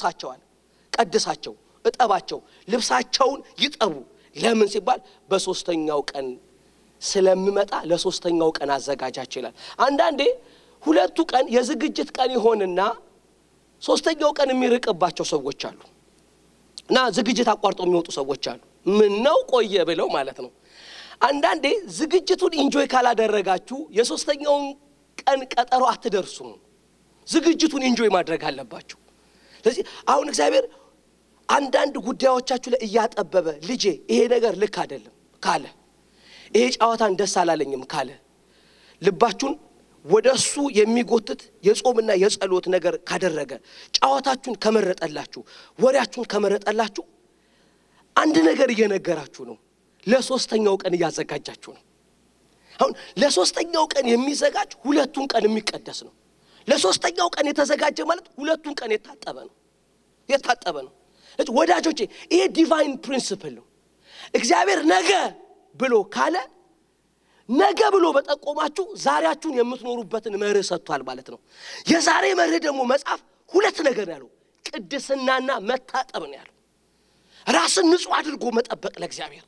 ቀድሳቸው እጠባቸው ልብሳቸውን ይጠቡ ለምን ሲባል በሶስተኛው ቀን ስለሚመጣ ለሶስተኛው ቀን አዘጋጃቸው ይላል አንዳንዴ ሁለቱ ቀን የዝግጅት ቀን ይሆንና ሶስተኛው ቀን የሚርቅባቸው ሰዎች አሉ እና ዝግጅት አቋርጦ የሚወጡ ሰዎች አሉ ምን ነው ቆየ ብለው ማለት ነው አንዳንዴ ዝግጅቱን ኢንጆይ ካላደረጋችሁ የሶስተኛውን ቀን ቀጠሮ አትደርሱም ዝግጅቱን ኢንጆይ ማድረግ አለባችሁ ስለዚህ አሁን እግዚአብሔር አንዳንድ ጉዳዮቻችሁ ላይ ያጠበበ ልጄ ይሄ ነገር ልክ አይደለም ካለ ይሄ ጫዋታን ደስ አላለኝም ካለ ልባችሁን ወደሱ የሚጎትት የጾምና የጸሎት ነገር ካደረገ ጫዋታችሁን ከመረጠላችሁ ወሪያችሁን ከመረጠላችሁ አንድ ነገር እየነገራችሁ ነው ለሶስተኛው ቀን ያዘጋጃችሁ ነው አሁን ለሶስተኛው ቀን የሚዘጋጅ ሁለቱን ቀን የሚቀደስ ነው ለሶስተኛው ቀን የተዘጋጀ ማለት ሁለቱን ቀን የታጠበ ነው ወዳጆቼ ይሄ ዲቫይን ፕሪንሲፕል ነው እግዚአብሔር ነገ ብሎ ካለ ነገ ብሎ በጠቆማችሁ ዛሬያችሁን የምትኖሩበትን መርህ ሰጥቷል ማለት ነው የዛሬ መርህ ደግሞ መጽሐፍ ሁለት ነገር ያለው ቅድስናና መታጠብ ነው ያለው ራስን ንጹህ አድርጎ መጠበቅ ለእግዚአብሔር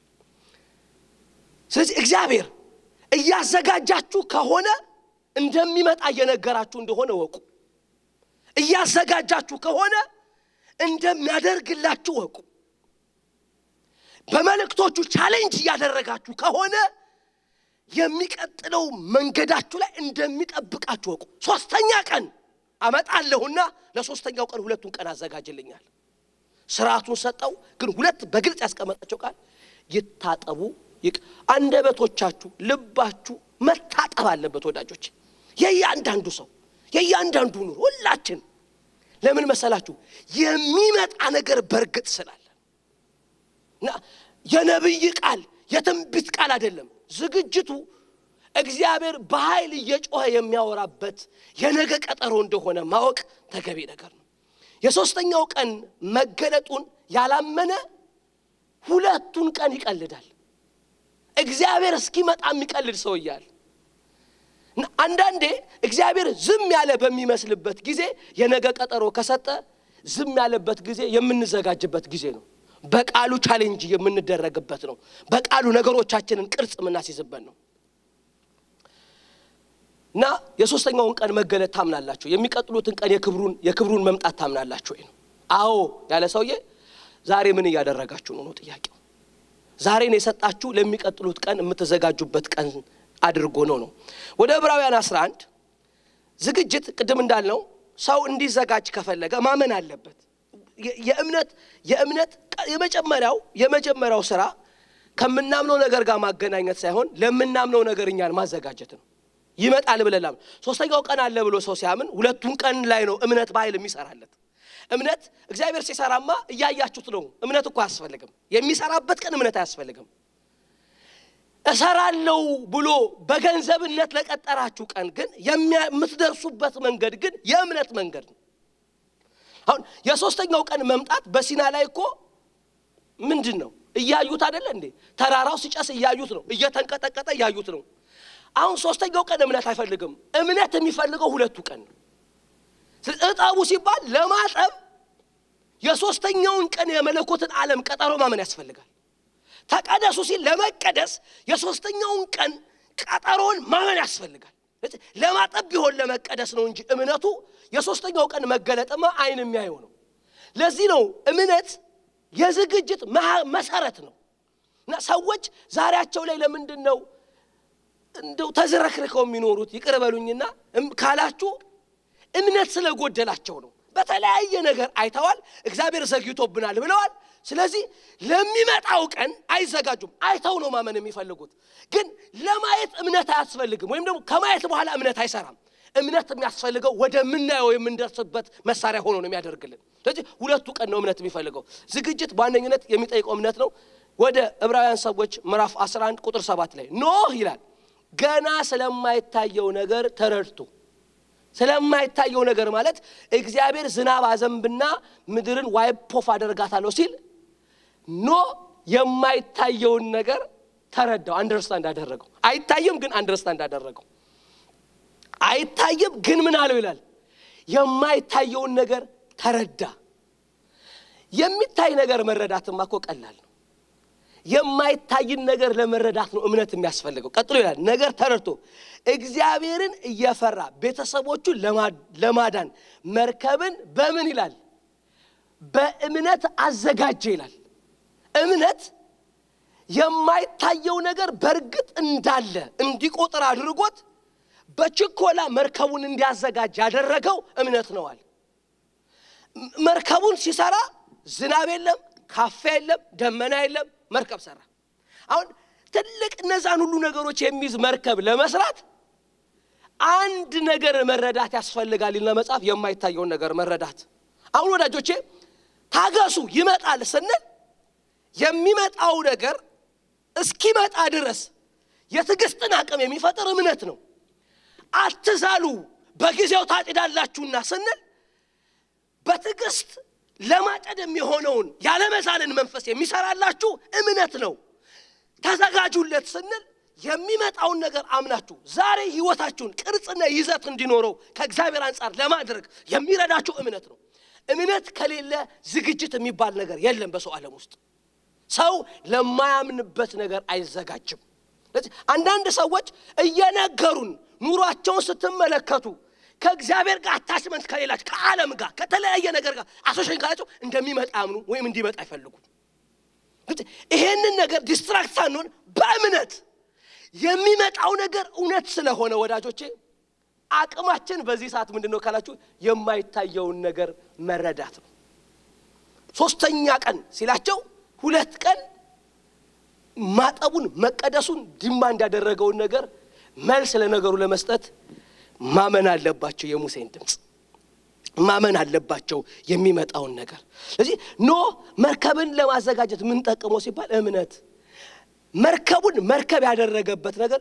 ስለዚህ እግዚአብሔር እያዘጋጃችሁ ከሆነ እንደሚመጣ እየነገራችሁ እንደሆነ ወቁ እያዘጋጃችሁ ከሆነ እንደሚያደርግላችሁ ወቁ በመልእክቶቹ ቻሌንጅ ያደረጋችሁ ከሆነ የሚቀጥለው መንገዳችሁ ላይ እንደሚጠብቃችሁ ወቁ ሶስተኛ ቀን አመጣለሁና ለሶስተኛው ቀን ሁለቱን ቀን አዘጋጅልኛል ስርዓቱን ሰጠው ግን ሁለት በግልጽ ያስቀመጣቸው ቃል ይታጠቡ አንደበቶቻችሁ ልባችሁ መታጠብ አለበት ወዳጆች የያንዳንዱ ሰው የያንዳንዱ ኑሮ ሁላችን ለምን መሰላችሁ የሚመጣ ነገር በርግጥ ስላለ የነብይ ቃል የትንቢት ቃል አይደለም ዝግጅቱ እግዚአብሔር በኃይል እየጮኸ የሚያወራበት የነገ ቀጠሮ እንደሆነ ማወቅ ተገቢ ነገር ነው የሶስተኛው ቀን መገለጡን ያላመነ ሁለቱን ቀን ይቀልዳል እግዚአብሔር እስኪመጣ የሚቀልድ ሰው ይያል አንዳንዴ እግዚአብሔር ዝም ያለ በሚመስልበት ጊዜ የነገ ቀጠሮ ከሰጠ ዝም ያለበት ጊዜ የምንዘጋጅበት ጊዜ ነው በቃሉ ቻሌንጅ የምንደረግበት ነው በቃሉ ነገሮቻችንን ቅርጽ ምናስይዝበት ነው እና የሶስተኛውን ቀን መገለጥ ታምናላችሁ የሚቀጥሉትን ቀን የክብሩን መምጣት ታምናላችሁ ወይ ነው አዎ ያለ ሰውዬ ዛሬ ምን ያደረጋችሁ ነው ጥያቄው ዛሬ ነው የሰጣችሁ ለሚቀጥሉት ቀን የምትዘጋጁበት ቀን አድርጎ ነው ወደ ዕብራውያን 11 ዝግጅት ቅድም እንዳልነው ሰው እንዲዘጋጅ ከፈለገ ማመን አለበት የእምነት የመጀመሪያው ስራ ከምናምነው ነገር ጋር ማገናኘት ሳይሆን ለምናምነው ነገር እኛን ማዘጋጀት ነው ይመጣል ብለላም ሶስተኛው ቀን አለ ብሎ ሰው ሲያምን ሁለቱን ቀን ላይ ነው እምነት ባይል የሚሰራለት እምነት እግዚአብሔር ሲሰራማ እያያችሁት ነው እምነት እኮ አያስፈልግም የሚሰራበት ቀን እምነት አያስፈልግም እሰራለው ብሎ በገንዘብነት ለቀጠራችሁ ቀን ግን የምትደርሱበት መንገድ ግን የእምነት መንገድ ነው አሁን የሶስተኛው ቀን መምጣት በሲና ላይ እኮ ምንድነው እያዩት አይደል እንዴ ተራራው ሲጨስ እያዩት ነው እየተንቀጠቀጠ እያዩት ነው አሁን ሶስተኛው ቀን እምነት አይፈልግም እምነት የሚፈልገው ሁለቱ ቀን ነው እጣቡ ሲባል ለማጠብ የሶስተኛውን ቀን የመለኮትን ዓለም ቀጠሮ ማመን ያስፈልጋል ተቀደሱ ሲል ለመቀደስ የሶስተኛውን ቀን ቀጠሮን ማመን ያስፈልጋል ለማጠብ ቢሆን ለመቀደስ ነው እንጂ እምነቱ የሶስተኛው ቀን መገለጥማ አይን የሚያየው ነው ለዚህ ነው እምነት የዝግጅት መሰረት ነው እና ሰዎች ዛሬያቸው ላይ ለምንድነው እንደው ተዝረክርከው የሚኖሩት ይቅርበሉኝና ካላችሁ እምነት ስለጎደላቸው ነው በተለያየ ነገር አይተዋል እግዚአብሔር ዘግይቶብናል ብለዋል ስለዚህ ለሚመጣው ቀን አይዘጋጁም አይተው ነው ማመን የሚፈልጉት ግን ለማየት እምነት አያስፈልግም ወይም ደግሞ ከማየት በኋላ እምነት አይሰራም እምነት የሚያስፈልገው ወደ ምናየው የምንደርስበት መሳሪያ ሆኖ ነው የሚያደርግልን ስለዚህ ሁለቱ ቀን ነው እምነት የሚፈልገው ዝግጅት በአንደኝነት የሚጠይቀው እምነት ነው ወደ ዕብራውያን ሰዎች ምዕራፍ 11 ቁጥር 7 ላይ ኖህ ይላል ገና ስለማይታየው ነገር ተረድቶ ስለማይታየው ነገር ማለት እግዚአብሔር ዝናብ አዘንብና ምድርን ዋይፖፍ አደርጋታለሁ ሲል ኖህ የማይታየውን ነገር ተረዳው አንደርስታንድ አደረገው አይታየም ግን አንደርስታንድ አደረገው አይታየም ግን ምን አለው ይላል የማይታየውን ነገር ተረዳ የሚታይ ነገር መረዳትማ እኮ ቀላል ነው የማይታይን ነገር ለመረዳት ነው እምነት የሚያስፈልገው ቀጥሎ ይላል ነገር ተረድቶ እግዚአብሔርን እየፈራ ቤተሰቦቹን ለማዳን መርከብን በምን ይላል በእምነት አዘጋጀ ይላል እምነት የማይታየው ነገር በርግጥ እንዳለ እንዲቆጥር አድርጎት በችኮላ መርከቡን እንዲያዘጋጅ ያደረገው እምነት ነው አለ መርከቡን ሲሰራ ዝናብ የለም ካፌ የለም ደመና የለም መርከብ ሰራ አሁን ትልቅ እነዛን ሁሉ ነገሮች የሚዝ መርከብ ለመስራት አንድ ነገር መረዳት ያስፈልጋል ለመጻፍ የማይታየውን ነገር መረዳት አሁን ወዳጆቼ ታገሱ ይመጣል ስንል የሚመጣው ነገር እስኪመጣ ድረስ የትግስትን አቅም የሚፈጥር እምነት ነው አትዛሉ በጊዜው ታጭዳላችሁና ስንል በትግስት ለማጨድ የሚሆነውን ያለ መዛልን መንፈስ የሚሰራላችሁ እምነት ነው ተዘጋጁለት ስንል የሚመጣውን ነገር አምናችሁ ዛሬ ህይወታችሁን ቅርጽና ይዘት እንዲኖረው ከእግዚአብሔር አንፃር ለማድረግ የሚረዳችሁ እምነት ነው እምነት ከሌለ ዝግጅት የሚባል ነገር የለም በሰው ዓለም ውስጥ ሰው ለማያምንበት ነገር አይዘጋጅም ስለዚህ አንዳንድ ሰዎች እየነገሩን ኑሯቸውን ስትመለከቱ ከእግዚአብሔር ጋር አታችመንት ከሌላች ከዓለም ጋር ከተለያየ ነገር ጋር አሶሽን ካላቸው እንደሚመጣ አምኑ ወይም እንዲመጣ አይፈልጉም ይሄንን ነገር ዲስትራክት ሳንሆን በእምነት የሚመጣው ነገር እውነት ስለሆነ ወዳጆቼ አቅማችን በዚህ ሰዓት ምንድነው ካላችሁ የማይታየውን ነገር መረዳት ነው ሶስተኛ ቀን ሲላቸው ሁለት ቀን ማጠቡን መቀደሱን ዲማንድ ያደረገውን ነገር መልስ ለነገሩ ለመስጠት ማመን አለባቸው የሙሴን ድምጽ ማመን አለባቸው የሚመጣውን ነገር ስለዚህ መርከብን ለማዘጋጀት ምን ተጠቅሞ ሲባል እምነት መርከቡን መርከብ ያደረገበት ነገር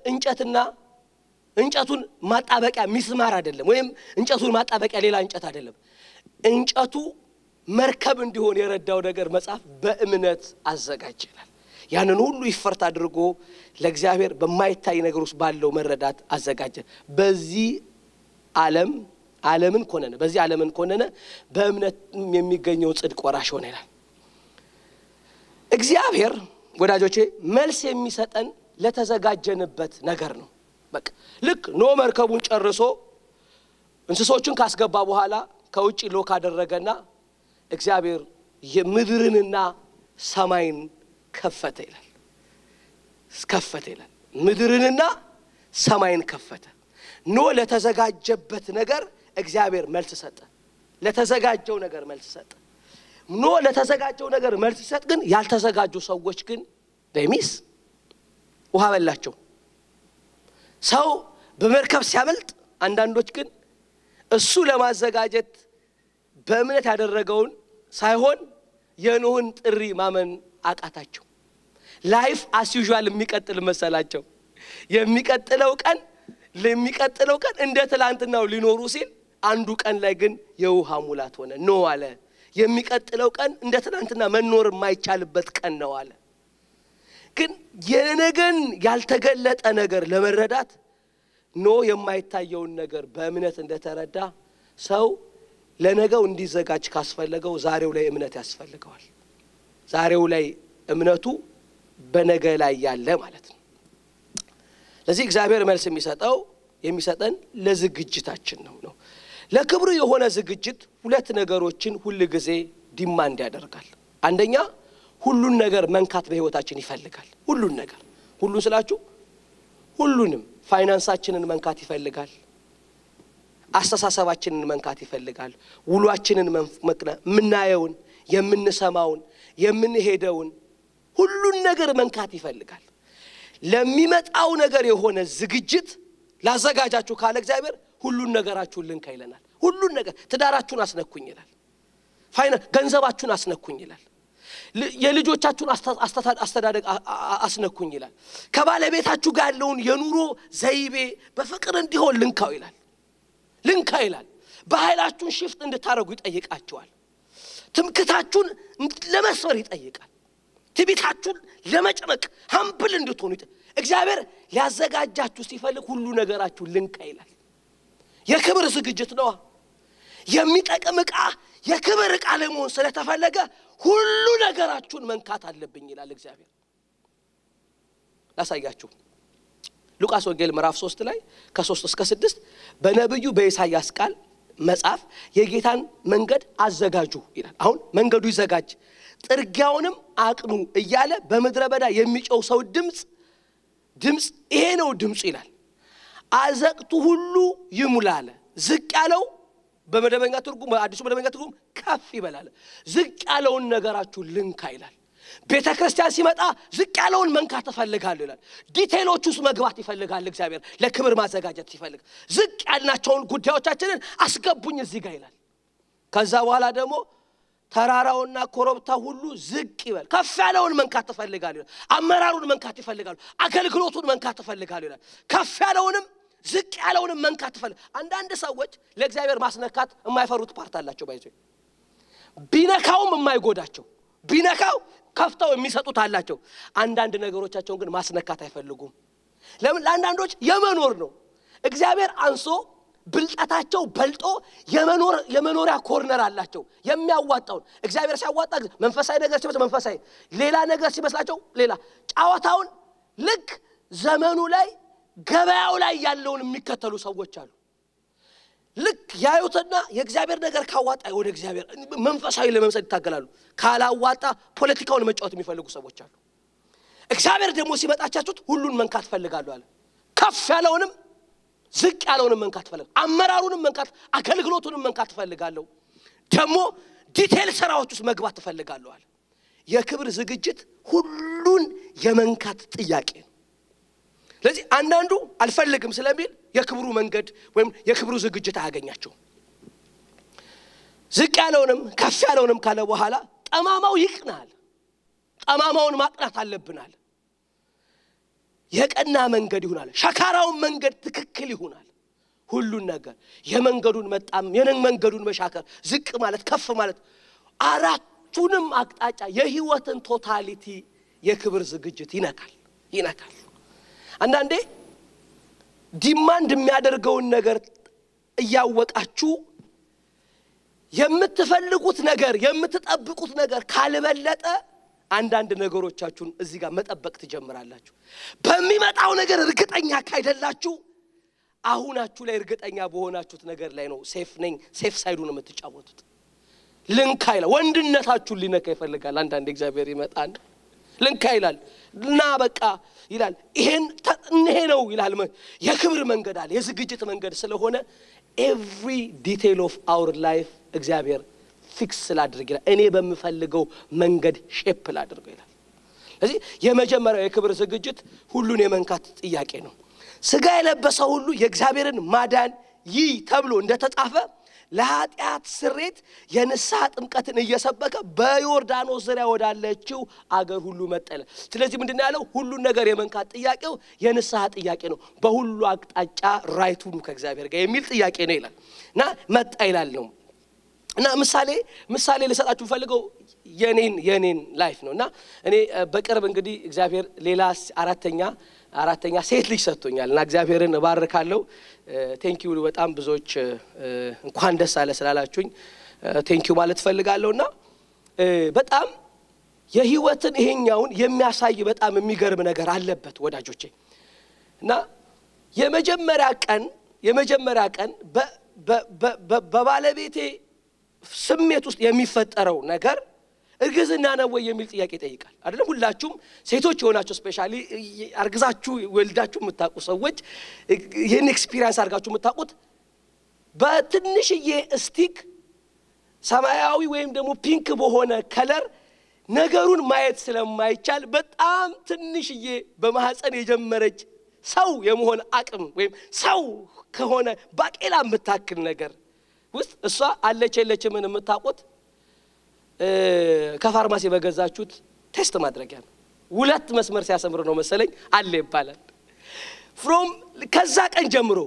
እንጨቱን ማጣበቂያ ሚስማር አይደለም ወይም እንጨቱን ማጣበቂያ ሌላ እንጨት አይደለም እንጨቱ መርከብ እንዲሆን የረዳው ነገር መጽሐፍ በእምነት አዘጋጅ ይላል ያንን ሁሉ ይፈርት አድርጎ ለእግዚአብሔር በማይታይ ነገር ውስጥ ባለው መረዳት አዘጋጀ በዚህ ዓለምን ኮነነ በእምነት የሚገኘው ጽድቅ ወራሽ ሆነ ይላል እግዚአብሔር ወዳጆቼ መልስ የሚሰጠን ለተዘጋጀንበት ነገር ነው በቃ ልክ ኖ መርከቡን ጨርሶ እንስሶችን ካስገባ በኋላ ከውጪ ሎክ አደረገና እግዚአብሔር የምድርንና ሰማይን ከፈተ ይላል ምድርንና ሰማይን ከፈተ ኖ ለተዘጋጀበት ነገር እግዚአብሔር መልስ ሰጠ ለተዘጋጀው ነገር መልስ ሰጠ ኖ ለተዘጋጀው ነገር መልስ ሰጥ ግን ያልተዘጋጁ ሰዎች ግን ደሚስ ውሃ በላቸው ሰው በመርከብ ሲያመልጥ አንዳንዶች ግን እሱ ለማዘጋጀት በእምነት ያደረገውን ሳይሆን የኖህን ጥሪ ማመን አቃታቸው ላይፍ አስ ዩዥዋል የሚቀጥል መሰላቸው የሚቀጥለው ቀን እንደ ትላንትናው ሊኖሩ ሲል አንዱ ቀን ላይ ግን የውሃ ሙላት ሆነ ኖ አለ የሚቀጥለው ቀን እንደ ትላንትና መኖር የማይቻልበት ቀን ነው አለ ግን የነገን ያልተገለጠ ነገር ለመረዳት ኖ የማይታየውን ነገር በእምነት እንደተረዳ ሰው ለነገው እንዲዘጋጅ ካስፈልገው ዛሬው ላይ እምነት ያስፈልገዋል ዛሬው ላይ እምነቱ በነገ ላይ ያለ ማለት ነው ለዚህ እግዚአብሔር መልስ የሚሰጠን ለዝግጅታችን ነው ለክብሩ የሆነ ዝግጅት ሁለት ነገሮችን ሁሉ ጊዜ ዲማንድ ያደርጋል አንደኛ ሁሉን ነገር መንካት በህይወታችን ይፈልጋል ሁሉን ስላችሁ ሁሉንም ፋይናንሳችንን መንካት ይፈልጋል አስተሳሰባችንን መንካት ይፈልጋል ውሏችንን ምናየውን የምንሰማውን የምንሄደውን ሁሉን ነገር መንካት ይፈልጋል ለሚመጣው ነገር የሆነ ዝግጅት ላዘጋጃችሁ ካለ እግዚአብሔር ሁሉን ነገራችሁን ልንካ ይለናል ሁሉን ነገር ትዳራችሁን አስነኩኝ ይላል ገንዘባችሁን አስነኩኝ ይላል የልጆቻችሁን አስተዳደግ አስነኩኝ ይላል ከባለቤታችሁ ጋር ያለውን የኑሮ ዘይቤ በፍቅር እንዲሆን ልንካ ይላል በኃይላችሁን ሽፍት እንድታረጉ ይጠይቃችኋል ትምክታችሁን ለመስበር ይጠይቃል ትቢታችሁን ለመጨመቅ humble እንድትሆኑ እግዚአብሔር ሊያዘጋጃችሁ ሲፈልግ ሁሉ ነገራችሁ ልንካ ይላል የክብር ዝግጅት ነው የሚጠቅም ዕቃ የክብር ዕቃ ለመሆን ስለተፈለገ ሁሉ ነገራችሁን መንካት አለብኝ ይላል እግዚአብሔር ላሳያችሁ ሉቃስ ወንጌል ምዕራፍ 3 ላይ ከ3 እስከ 6 በነብዩ በኢሳይያስ ቃል መጽሐፍ የጌታን መንገድ አዘጋጁ ይላል አሁን መንገዱ ይዘጋጅ ጥርጊያውንም አቅኑ እያለ በመድረ በዳ የሚጮው ሰው ድምጽ ይሄ ነው ድምጽ ይላል አዘቅቱ ሁሉ ይሙላል ዝቅ ያለው በመደበኛ ትርጉም በአዲሱ መደበኛ ትርጉም ከፍ ይበላል ዝቅ ያለውን ነገራችሁ ልንካ ይላል ቤተክርስቲያን ሲመጣ ዝቅ ያለውን መንካት ተፈልጋለሁ ይላል ዲቴሎቹስ መግባት ይፈልጋል እግዚአብሔር ለክብር ማዘጋጀት ይፈልግ ዝቅ ያልናቸውን ጉዳዮቻችንን አስገቡኝ እዚህ ጋር ይላል ከዛ በኋላ ደግሞ ተራራውና ኮረብታ ሁሉ ዝቅ ይበል ከፍ ያለውን መንካት ተፈልጋለሁ አመራሩን መንካት ይፈልጋሉ አገልግሎቱን መንካት ተፈልጋለሁ ይላል ከፍ ያለውንም ዝቅ ያለውንም መንካት ተፈልጋ አንዳንድ ሰዎች ለእግዚአብሔር ማስነካት የማይፈሩት ፓርት አላቸው ባይዘው ቢነካውም የማይጎዳቸው ቢነካው ከፍተው የሚሰጡት አላቸው አንዳንድ ነገሮቻቸውን ግን ማስነካት አይፈልጉም ለምን ለአንዳንዶች የመኖር ነው እግዚአብሔር አንሶ ብልጣታቸው በልጦ የመኖሪያ ኮርነር አላቸው የሚያዋጣው እግዚአብሔር ሲያዋጣ መንፈሳዊ ነገር ሲመስል መንፈሳዊ ሌላ ነገር ሲመስላቸው ሌላ ጫዋታውን ልክ ዘመኑ ላይ ገበያው ላይ ያለውን የሚከተሉ ሰዎች አሉ ልክ ያዩትና የእግዚአብሔር ነገር ካዋጣ ወደ እግዚአብሔር መንፈሳዊ ለመምሰል ይታገላሉ ካላዋጣ ፖለቲካውን መጫወት የሚፈልጉ ሰዎች አሉ እግዚአብሔር ደግሞ ሲመጣቻችሁት ሁሉን መንካት ፈልጋለሁ አለ ከፍ ያለውንም ዝቅ ያለውንም መንካት ፈልጋለሁ አመራሩንም መንካት አገልግሎቱንም መንካት ፈልጋለሁ ደግሞ ዲቴል ስራዎች ውስጥ መግባት ፈልጋለሁ አለ የክብር ዝግጅት ሁሉን የመንካት ጥያቄ ስለዚህ አንዳንዱ አልፈልግም ስለሚል የክብሩ መንገድ ወይም የክብሩ ዝግጅት አያገኛቸው ዝቅ ያለውንም ከፍ ያለውንም ካለ በኋላ ጠማማው ይቅናል ጠማማውን ማቅናት አለብናል የቀና መንገድ ይሆናል ሸካራው መንገድ ትክክል ይሆናል ሁሉን ነገር የመንገዱን መጣም መንገዱን መሻከር ዝቅ ማለት ከፍ ማለት አራቱንም አቅጣጫ የህይወትን ቶታሊቲ የክብር ዝግጅት ይነካል አንዳንዴ ዲማንድ የሚያደርገውን ነገር እያወቃችሁ የምትፈልጉት ነገር የምትጠብቁት ነገር ካልበለጠ አንዳንድ ነገሮቻችሁን እዚህ ጋር መጠበቅ ትጀምራላችሁ በሚመጣው ነገር እርግጠኛ ካይደላችሁ አሁናችሁ ላይ እርግጠኛ በሆናችሁት ነገር ላይ ነው ሴፍ ሳይዱን የምትጫወቱት ልንካይላ ወንድነታችሁን ሊነካ ይፈልጋል አንዳንድ እግዚአብሔር ይመጣል ልንካይላል እና በቃ ይላል ይሄን ነው ይላል የክብር መንገድ አለ የዝግጅት መንገድ ስለሆነ every detail of our life እግዚአብሔር ፊክስ ላድርግ ይላል እኔ በመፈልገው መንገድ ሼፕ ላድርግ ይላል ስለዚህ የመጀመሪያው የክብር ዝግጅት ሁሉን የመንካት ጥያቄ ነው ስጋ የለበሰ ሁሉ የእግዚአብሔርን ማዳን ተብሎ እንደተጻፈ ለኃጢአት ስሬት የንስሐ ጥምቀትን እየሰበከ በዮርዳኖስ ዙሪያ ወዳለችው አገር ሁሉ መጠለ ስለዚህ ምንድነው ያለው ሁሉ ነገር የመንካት ጥያቄው የንስሐ ጥያቄ ነው በሁሉ አቅጣጫ ራይቱን ከእግዚአብሔር ጋር የሚል ጥያቄ ነው ይላል እና መጣ ይላል ነው እና ምሳሌ ልሰጣችሁ ፈልገው የኔን ላይፍ ነውና እኔ በቅርብ እንግዲህ እግዚአብሔር ሌላ አራተኛ ሴት ልጅ ሰጥቶኛልና እግዚአብሔርን ባርካለሁ ቴንኪው በጣም ብዙዎች እንኳን ደስ አለ ስላላችሁኝ ቴንኪው ማለት ፈልጋለሁና በጣም የህይወትን ይሄኛውን የሚያሳይ በጣም የሚገርም ነገር አለበት ወዳጆቼ እና የመጀመሪያ ቀን በባለቤቴ ስሜት ውስጥ የሚፈጠረው ነገር እርግዝና ነው ወይ የሚል ጥያቄ ይጠይቃል አይደለም ሁላችሁም ሴቶች ሆናችሁ ስፔሻሊ አርግዛችሁ ወልዳችሁ የምታውቁ ሰዎች ይሄን ኤክስፒሪየንስ አርጋችሁ የምታውቁት በትንሽዬ ስቲክ ሰማያዊ ወይም ደግሞ ፒንክ በሆነ ከለር ነገሩን ማየት ስለማይቻል በጣም ትንሽዬ በማህፀን የጀመረች ሰው የመሆን አቅም ወይም ሰው ከሆነ ባቄላ የምታክል ነገር ውስጥ እሷ አለች የለችም ምን የምታውቁት ከፋርማሲ በገዛችሁት ቴስት ማድረጊያ ነው ሁለት መስመር ሲያሰምር ነው መሰለኝ አለ ይባላል from ከዛ ቀን ጀምሮ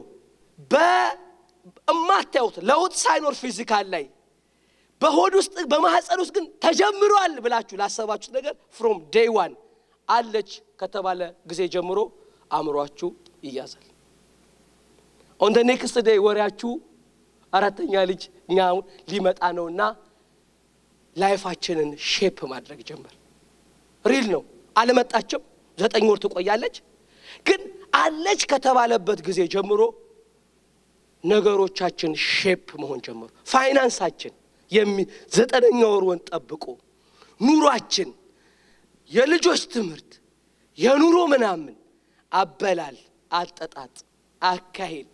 በእማታዩት ለውጥ ሳይኖር ፊዚካል ላይ በሆድ ውስጥ በማህፀን ውስጥ ግን ተጀምሯል ብላችሁ ላሰባችሁት ነገር from day 1 አለች ከተባለ ጊዜ ጀምሮ አምሯችሁ ይያዛል on the next day ወሪያችሁ አራተኛ ልጅ ኛው ሊመጣ ነውና ላይፋችንን ሼፕ ማድረግ ጀመር ሪል ነው አለመጣችም 9 ወር ትቆያለች ግን አለች ከተባለበት ጊዜ ጀምሮ ነገሮቻችን ሼፕ መሆን ጀመሩ ፋይናንሳችን 9ኛ ወሩን ጠብቆ ኑሯችን የልጆች ትምህርት የኑሮ ምናምን አበላል አጠጣጥ አካሄድ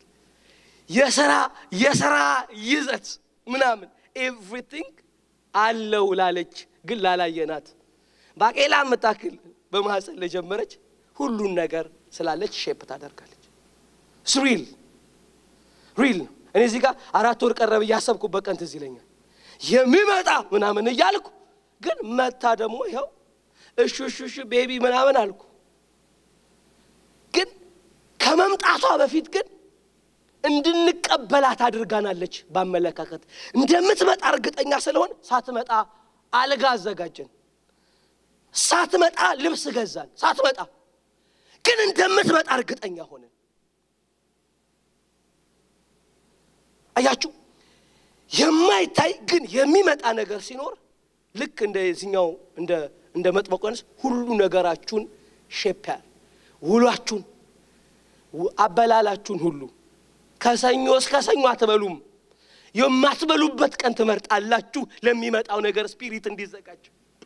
የሥራ ይዘት ምናምን everything አለው ላለች ግን ላላየናት ባቄላ መታከል በማህፀን ለጀመረች ሁሉን ነገር ስላለች ሼፕ ታደርጋለች ሪል እኔ እዚህ ጋር 4 ወር ቀረብ ያሰብኩ በቀን ትዝ ይለኛል የሚመጣ ምናምን እያልኩ ግን መታ ደግሞ ይሄው እሹ ቤቢ ምናምን አልኩ ግን ከመምጣቷ በፊት ግን እንድንቀበላት አድርጋናለች ባመለካከት እንደምትመጣ እርግጠኛ ስለሆነ ሳትመጣ አልጋ አዘጋጀን ሳትመጣ ልብስ ገዛን ሳትመጣ ግን እንደምትመጣ እርግጠኛ ሆነ አያችሁ የማይታይ ግን የሚመጣ ነገር ሲኖር ልክ እንደዚህኛው እንደ መጥመቆንስ ሁሉ ነገራችሁን ሼፕ ውሏችሁን አበላላችሁን ሁሉ ከሰኞ እስከ ሰኞ አትበሉም የማትበሉበት ቀን ትመርጣላችሁ ለሚመጣው ነገር ስፒሪት እንዲዘጋጅ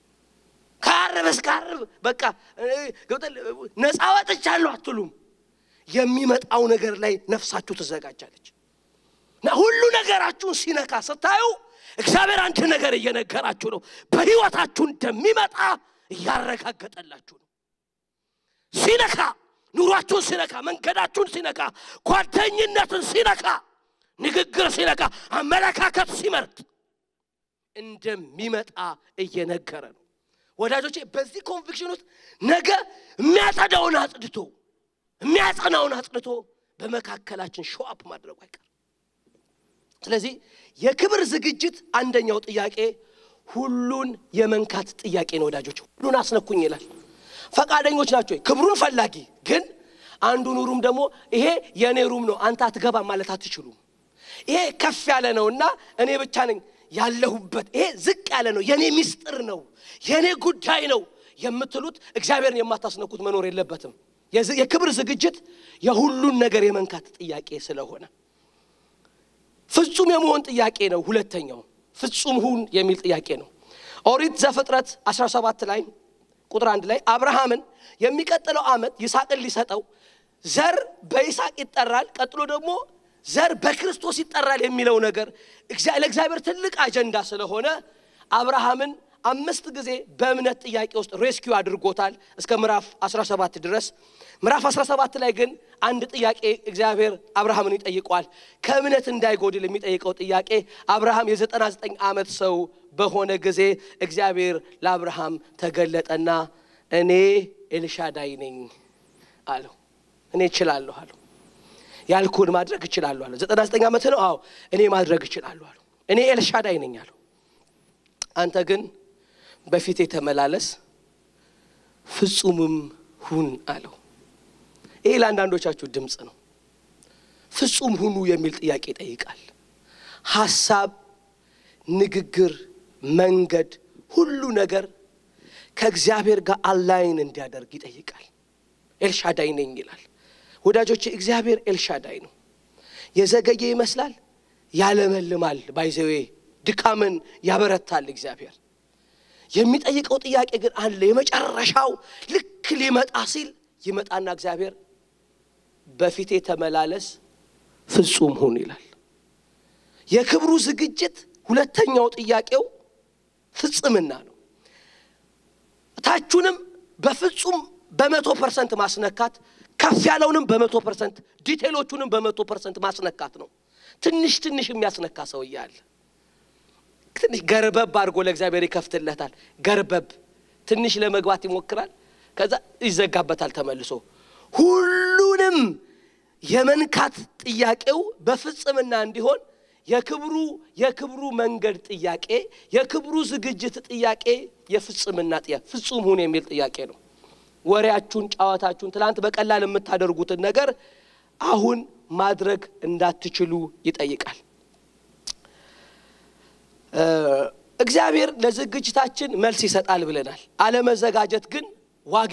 ካርብ በቃ ነፃ ወጥቻለሁ አትሉም የሚመጣው ነገር ላይ ነፍሳችሁ ትዘጋጃለች እና ሁሉ ነገራችሁን ሲነካ ስታዩ እግዚአብሔር አንተ ነገር እየነገራችሁ ነው በህይወታችሁ እንደሚመጣ ያረጋግጠላችሁ ነው ሲነካ ኑሯችሁን ሲነካ መንገዳችሁን ሲነካ ጓደኝነትን ሲነካ ንግግር ሲነካ አመለካከት ሲመርጥ እንደሚመጣ እየነገረ ነው ወዳጆቼ በዚህ ኮንቪክሽን ውስጥ ነገ የሚያጸናውን አጽድቶ በመካከላችን ሾው አፕ ማድረጉ አይቀር ስለዚህ የክብር ዝግጅት አንደኛው ጥያቄ ሁሉን የመንካት ጥያቄ ነው ወዳጆቼ ሁሉን አስነኩኝ ይላል ፈቃደኞች ናቸው ክብሩን ፈላጊ ግን አንዱን ሩም ደግሞ ይሄ የኔ ሩም ነው አንተ አትገባም ማለት አትችሉም ይሄ ከፍ ያለ ነውና እኔ ብቻ ነኝ ያለሁበት ይሄ ዝቅ ያለ ነው የኔ ሚስጥር ነው የኔ ጉዳይ ነው የምትሉት እግዚአብሔርን የማታስነኩት መኖር የለበትም የክብር ዝግጅት የሁሉን ነገር የመንካት ጥያቄ ስለሆነ ፍጹም የመሆን ጥያቄ ነው ሁለተኛው ፍጹም ሁን የሚል ጥያቄ ነው ኦሪት ዘፍጥረት 17 ላይ ቁጥር 1 ላይ አብርሃምን የሚቀጥለው ዓመት ይስሐቅን ሊሰጠው ዘር በይስሐቅ ይጠራል ቀጥሎ ደግሞ ዘር በክርስቶስ ይጠራል የሚለው ነገር ለእግዚአብሔር ትልቅ አጀንዳ ስለሆነ አብርሃምን 5 ጊዜ በእምነት ጥያቄ ውስጥ ሬስኪው አድርጎታል እስከ ምዕራፍ 17 ድረስ ምዕራፍ 17 ላይ ግን አንድ ጥያቄ እግዚአብሔር አብርሃምን ይጠይቀዋል ከእምነት እንዳይጎድል የሚጠይቀው ጥያቄ አብርሃም የ99 ዓመት ሰው በሆነ ጊዜ እግዚአብሔር ለአብርሃም ተገለጠና እኔ ኤልሻዳይ ነኝ አለው እኔ እችላለሁ አለው ያልኩን ማድረግ እችላለሁ አለው 99 ዓመት ነው አዎ እኔ ማድረግ እችላለሁ አለው እኔ ኤልሻዳይ ነኝ አለው አንተ ግን በፊቴ ተመላለስ ፍጹምም ሁን አለው ይሄ ለአንዳንዶቻችሁ ድምጽ ነው ፍጹም ሁኑ የሚል ጥያቄ ይጠይቃል ሐሳብ ንግግር መንገድ ሁሉ ነገር ከእግዚአብሔር ጋር አላይን እንዲያደርግ ይጠይቃል ኤልሻዳይ ነኝ ይላል ወዳጆቼ እግዚአብሔር ኤልሻዳይ ነው የዘገየ ይመስላል ያለመልማል ባይዘዌ ድካምን ያበረታል እግዚአብሔር የሚጠይቀው ጥያቄ ግን አለ የመጨረሻው ልክ ሊመጣ ሲል ይመጣና እግዚአብሔር በፊቴ ተመላለስ ፍጹም ሁን ይላል የክብሩ ዝግጅት ሁለተኛው ጥያቄው ፍጽምና ነው ታቹንም በፍጹም በ100% ማስነካት ከፍ ያለውንም በ100% ዲቴሎቹንም በ100% ማስነካት ነው ትንሽ የሚያስነካ ሰው ይያል ትንሽ ገርበብ አድርጎ ለእግዚአብሔር ይከፍትለታል ገርበብ ትንሽ ለመግባት ይሞክራል ከዛ ይዘጋበታል ተመልሶ ሁሉንም የመንካት ጥያቄው በፍጽምና እንዲሆን የክብሩ መንገድ ጥያቄ የክብሩ ዝግጅት ጥያቄ የፍጽምና ጥያቄ ፍጹም ሁን የሚል ጥያቄ ነው ወሬያችሁን ጫዋታችሁን ትላንት በቀላል የምታደርጉትን ነገር አሁን ማድረግ እንዳትችሉ ይጠይቃል እግዚአብሔር ለዝግጅታችን መልስ ይሰጣል ብለናል አለመዘጋጀት ግን ዋጋ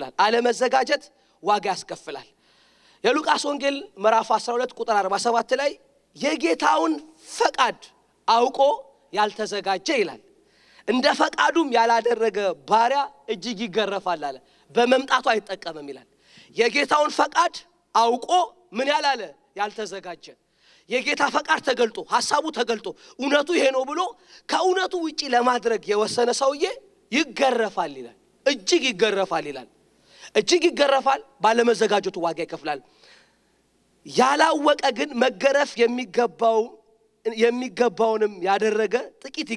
ያስከፍላል የሉቃስ ወንጌል ምዕራፍ 12 ቁጥር 47 ላይ የጌታውን ፈቃድ አውቆ ያልተዘጋጀ ይላል እንደ ፈቃዱም ያላደረገ ባሪያ እጅግ ይገረፋል አለ በመምጣቱ አይጠቀምም ይላል የጌታውን ፈቃድ አውቆ ምን ያላለ ያልተዘጋጀ የጌታ ፈቃድ ተገልጦ ሐሳቡ ተገልጦ እውነቱ ይሄ ነው ብሎ ከእውነቱ ውጪ ለማድረግ የወሰነ ሰውዬ ይገረፋል ይላል እጅግ ይገረፋል ባለመዘጋጀቱ ዋጋ ይከፍላል ያላወቀ ግን መገረፍ የሚገባውንም ያደረገ ጥቂት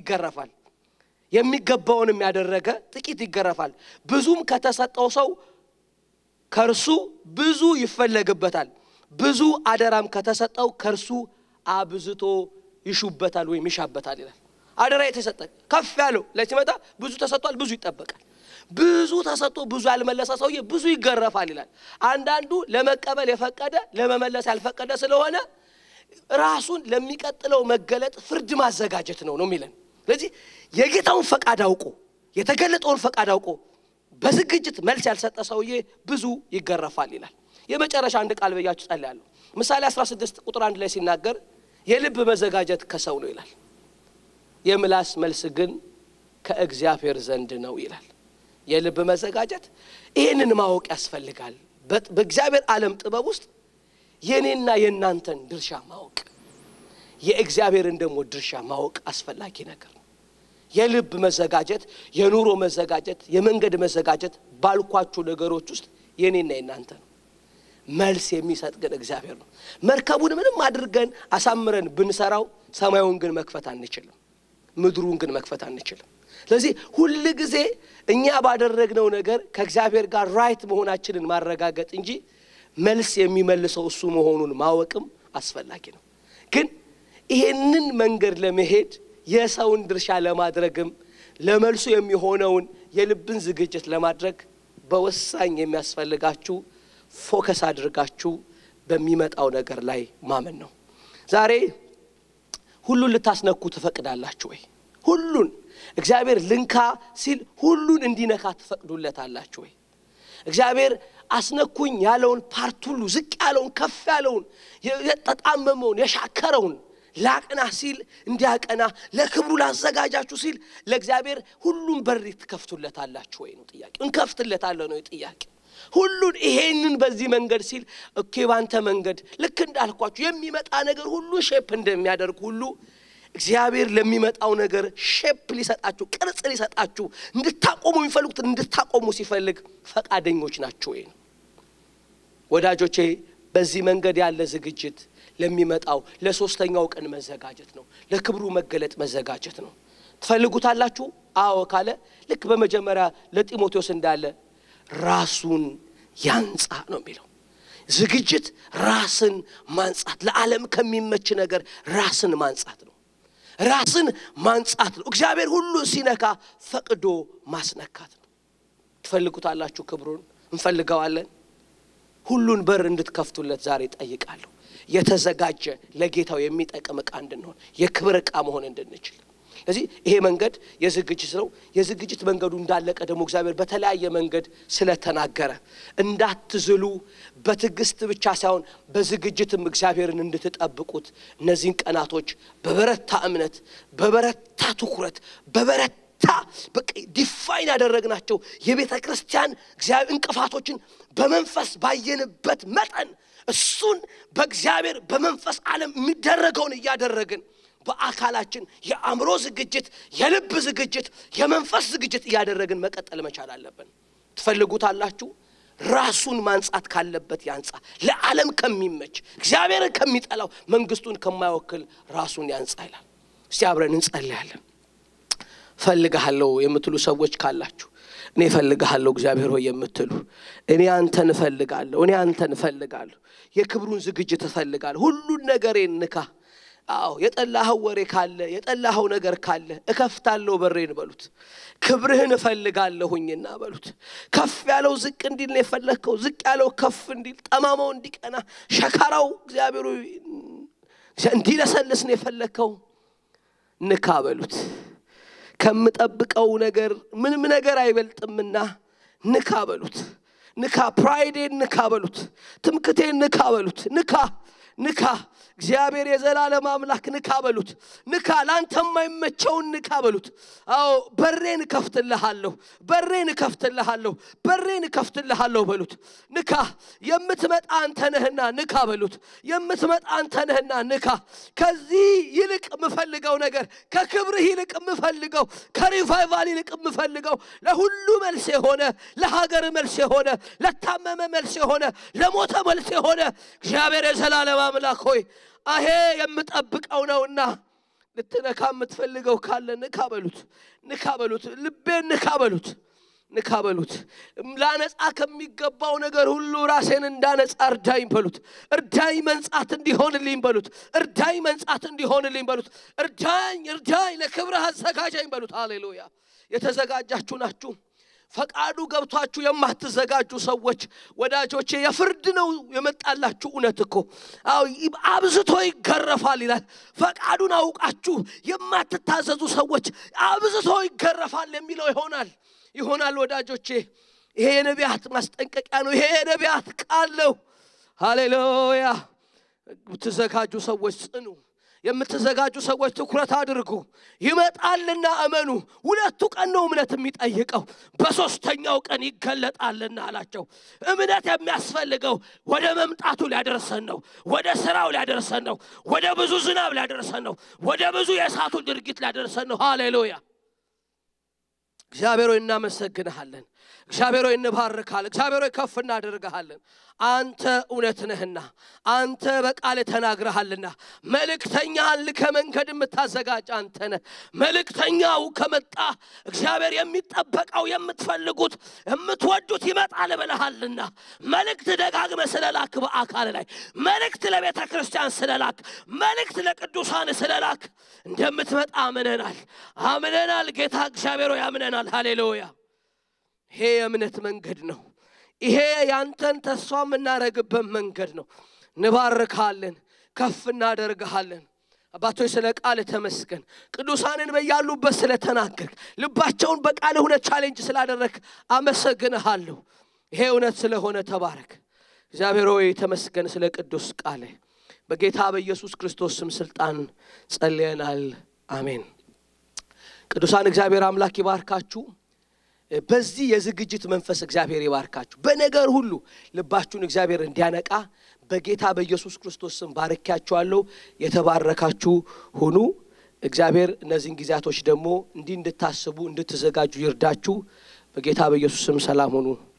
ይገረፋል ብዙም ከተሰጠው ሰው ከርሱ ብዙ ይፈለግበታል ብዙ አደራም ከተሰጠው ከርሱ አብዝቶ ይሹበታል ወይ ይሻበታል ይላል አደራ የተሰጠ ከፍ ያለው ለሲመጣ ብዙ ተሰጥቷል ብዙ ይጠበቃል ብዙ ተሰጥቶ ብዙ ያልመለሰ ሰውዬ ብዙ ይገረፋል ይላል አንዳንዱ ለመቀበል የፈቀደ ለመመለስ ያልፈቀደ ስለሆነ ራሱን ለሚቀጥለው መገለጥ ፍርድ ማዘጋጀት ነው የሚለን ስለዚህ የጌታውን ፈቃድ አውቆ የተገለጠውን ፈቃድ አውቆ በዝግጅት መልስ ያልሰጠ ሰውዬ ብዙ ይገረፋል ይላል የመጨረሻ አንድ ቃል በያችሁ ጸልያለሁ ምሳሌ 16 ቁጥር 1 ላይ ሲናገር የልብ መዘጋጀት ከሰው ነው ይላል የምላስ መልስ ግን ከእግዚአብሔር ዘንድ ነው ይላል የልብ መዘጋጀት ይሄንን ማወቅ ያስፈልጋል በእግዚአብሔር ዓለም ጥበብ ውስጥ የኔና የናንተን ድርሻ ማወቅ የእግዚአብሔርን ደሞ ድርሻ ማወቅ አስፈላጊ ነገር የልብ መዘጋጀት የኑሮ መዘጋጀት የመንገድ መዘጋጀት ባልኳችሁ ነገሮች ውስጥ የኔና የናንተ ነው መልስ የሚሰጥ ግን እግዚአብሔር ነው መርከቡን ምንም አድርገን አሳምረን ብንሰራው ሰማዩን ግን መክፈት አንችልም ምድሩን ግን መክፈት አንችልም ስለዚህ ሁሉ ጊዜ እኛ ባደረግነው ነገር ከእግዚአብሔር ጋር ራይት መሆናችንን ማረጋገጥ እንጂ መልስ የሚመልሰው እሱ መሆኑን ማወቅም አስፈላጊ ነው ግን ይሄንን መንገድ ለመሄድ የሰውን ድርሻ ለማድረግም ለመልሱ የሚሆነውን የልብን ዝግጅት ለማድረግ በወሳኝ የሚያስፈልጋችሁ ፎከስ አድርጋችሁ በሚመጣው ነገር ላይ ማመን ነው ዛሬ ሁሉን ልታስነኩ ተፈቅዳላችሁ ወይ ሁሉን እግዚአብሔር ልንካ ሲል ሁሉን እንዲነካ ተፈቅዱለታላችሁ ወይ እግዚአብሔር አስነኩኝ ያለውን ፓርት ሁሉ ዝቅ ያለውን ከፍ ያለውን የተጣመመውን የሻከረውን ላቅና ሲል እንዲያቀና ለክብሩ ላዘጋጃችሁ ሲል ለእግዚአብሔር ሁሉን በር ትከፍቱለታላችሁ ወይ ነው ጥያቄ እንከፍትለታለን ነው ጥያቄ ሁሉን ይሄንን በዚህ መንገድ ሲል ኦኬ ባንተ መንገድ ልክ እንዳልኳችሁ የሚመጣ ነገር ሁሉ ሼፕ እንደሚያደርግ ሁሉ እግዚአብሔር ለሚመጣው ነገር ሼፕ ሊሰጣችሁ ቅርጽ ሊሰጣችሁ እንድታቆሙ የሚፈልጉት እንድታቆሙ ሲፈልግ ፈቃደኞች ናችሁ ወይ ወዳጆቼ በዚህ መንገድ ያለ ዝግጅት ለሚመጣው ለሶስተኛው ቀን መዘጋጀት ነው ለክብሩ መገለጥ መዘጋጀት ነው ትፈልጉታላችሁ አዎ ካለ ልክ በመጀመሪያ ለጢሞቴዎስ እንዳለ ራሱን ያንጻ ነው የሚለው ዝግጅት ራስን ማንጻት ለዓለም ከሚመች ነገር ራስን ማንጻት ነው ራስን ማንጻት ነው እግዚአብሔር ሁሉ ሲነካ ፈቅዶ ማስነካት ነው ትፈልጉታላችሁ ክብሩን እንፈልጋዋለን ሁሉን በር እንድትከፍቱለት ዛሬ ጠይቃለሁ የተዘጋጀ ለጌታው የሚጠቅም ዕቃ እንድንሆን የክብር ዕቃ መሆን እንድንችል ስለዚህ ይሄ መንገድ የዝግጅት ነው የዝግጅት መንገዱ እንዳለቀ ደግሞ እግዚአብሔር በተለያየ መንገድ ስለተናገረ እንዳትዝሉ በትግስት ብቻ ሳይሆን በዝግጅትም እግዚአብሔርን እንድትጠብቁት እነዚህን ቀናቶች በበረታ እምነት በበረታ ትኩረት በበረታ በቃ ዲፋይን ያደረግናቸው የቤተክርስቲያን እግዚአብሔር እንቅፋቶችን በመንፈስ ባየንበት መጠን እሱን በእግዚአብሔር በመንፈስ ዓለም የሚደረገውን ያደረግን በአካላችን የአእምሮ ዝግጅት የልብ ዝግጅት የመንፈስ ዝግጅት ያደረግን መቀጠል መቻል አለብን ትፈልጉታላችሁ ራሱን ማንጻት ካለበት ያንጻ ለዓለም ከሚመች እግዚአብሔር ከሚጠላው መንግስቱን ከማይወክል ራሱን ያንጻ ይላል እስቲ አብረን እንጸልያለን ፈልጋለሁ የምትሉ ሰዎች ካላችሁ እኔ ፈልጋለሁ እግዚአብሔር ሆይ የምትሉ እኔ አንተን ፈልጋለሁ የክብሩን ዝግጅት ፈልጋለሁ ሁሉን ነገሬን ንካ አዎ የጠላኸው ወሬ ካለ የጠላኸው ነገር ካለ እከፍታለሁ በሬን በሉት ክብርህን ፈልጋለሁኝና በሉት ከፍ ያለው ዝቅ እንዲል ነው የፈለከው ዝቅ ያለው ከፍ እንዲል ጠማማው እንዲቀና ሸካራው እግዚአብሔር እንዲለሰልስ ነው የፈለከው ንካ በሉት ከምጠብቀው ነገር ምንም ነገር አይበልጥምና ንካ በሉት ንካ ፕራይዴን ንካ በሉት ትምክቴን ንካ በሉት ንካ እግዚአብሔር የዘላለም አምላክ ንካ በሉት ንካ ላንተ የማይመቸውን ንካ በሉት አዎ በሬን ከፍትልሃለሁ በሉት ንካ የምትመጣ አንተ ነህና ንካ በሉት የምትመጣ አንተ ነህና ንካ ከዚህ ይልቅ ምፈልገው ነገር ከክብርህ ይልቅ ምፈልገው ከሪቫይቫል ይልቅ ምፈልገው ለሁሉ መልስ የሆነ ለሀገር መልስ የሆነ ለታመመ መልስ የሆነ ለሞተ መልስ የሆነ እግዚአብሔር የዘላለም አምላክ ሆይ አሄ የምጠብቀው ነውና ልትነካ የምትፈልገው ካለ ንካ በሉት ልቤን ንካ በሉት ላነጻ ከሚገባው ነገር ሁሉ ራሴን እንዳነጻ እርዳኝ በሉት እርዳኝ መንጻት እንዲሆንልኝ በሉት እርዳኝ ለክብርህ አዘጋጀኝ በሉት ሃሌሉያ የተዘጋጃችሁ ናችሁ ፈቃዱ ገብቷችሁ የማትዘጋጁ ሰዎች ወዳጆቼ የፍርድ ነው የመጣላችሁ እውነትኮ አው አብዝቶ ይገረፋል ይላል ፈቃዱን አውቃችሁ የማትታዘዙ ሰዎች አብዝቶ ይገረፋል የሚለው ይሆናል ወዳጆቼ ይሄ የነቢያት ማስጠንቀቂያ ነው ይሄ የነቢያት ቃል ነው ሃሌሉያ ትዘጋጁ ሰዎች ጽኑ የምትዘጋጁ ሰዎች ትኩረት አድርጉ ይመጣልና አመኑ ሁለቱ ቀን ነው እምነት የሚጠይቀው በሶስተኛው ቀን ይገለጣልና አላቸው እምነት የሚያስፈልገው ወደ መምጣቱ ሊያደርሰን ነው ወደ ስራው ሊያደርሰን ነው ወደ ብዙ ዝናብ ሊያደርሰን ነው ወደ ብዙ የእሳቱ ድርጊት ሊያደርሰን ነው ሃሌሉያ እግዚአብሔር ሆይ እናመሰግንሃለን እግዚአብሔር ሆይ እንባርካለን እግዚአብሔር ሆይ ከፍ እናደርግሃለን አንተ እውነት ነህና አንተ በቃል ተናግረሃልና መልእክተኛን ለከመንገድ የምታዘጋጅ አንተ ነህ መልእክተኛው ከመጣ እግዚአብሔር የሚጠበቀው የምትፈልጉት የምትወዱት ይመጣል ብለሃልና መልእክት ደጋግመህ ስለላክ በአካል ላይ መልእክት ለቤተክርስቲያን ስለላክ መልእክት ለቅዱሳን ስለላክ እንደምትመጣ አምነናል ጌታ እግዚአብሔር ሆይ አምነናል ሃሌሉያ ይሄ የእምነት መንገድ ነው። ይሄ ያንተን ተስፋ የምናረግበት መንገድ ነው። እንባርካለን፣ ከፍ እናደርግሃለን። አባቶች ስለ ቃል ተመስገን። ቅዱሳንን በያሉበት ስለተናገርክ ልባቸውን በቃል ሆነ ቻሌንጅ ስላደረክ አመሰግንሃለሁ። ይሄ እውነት ስለሆነ ተባረክ። እግዚአብሔር ሆይ ተመስገን ስለ ቅዱስ ቃል። በጌታ በኢየሱስ ክርስቶስ ስም ስልጣን ጸልየናል። አሜን። ቅዱሳን እግዚአብሔር አምላክ ይባርካችሁ። በዚህ የዝግጅት መንፈስ እግዚአብሔር ይባርካችሁ። በነገር ሁሉ ልባችሁን እግዚአብሔር እንዲያነቃ በጌታ በኢየሱስ ክርስቶስ ስም ባርካችኋለሁ። የተባረካችሁ ሁኑ። እግዚአብሔር እነዚህን ጊዜያቶች ደግሞ እንድታስቡ እንድትዘጋጁ ይርዳችሁ። በጌታ በኢየሱስ ስም ሰላም ሁኑ።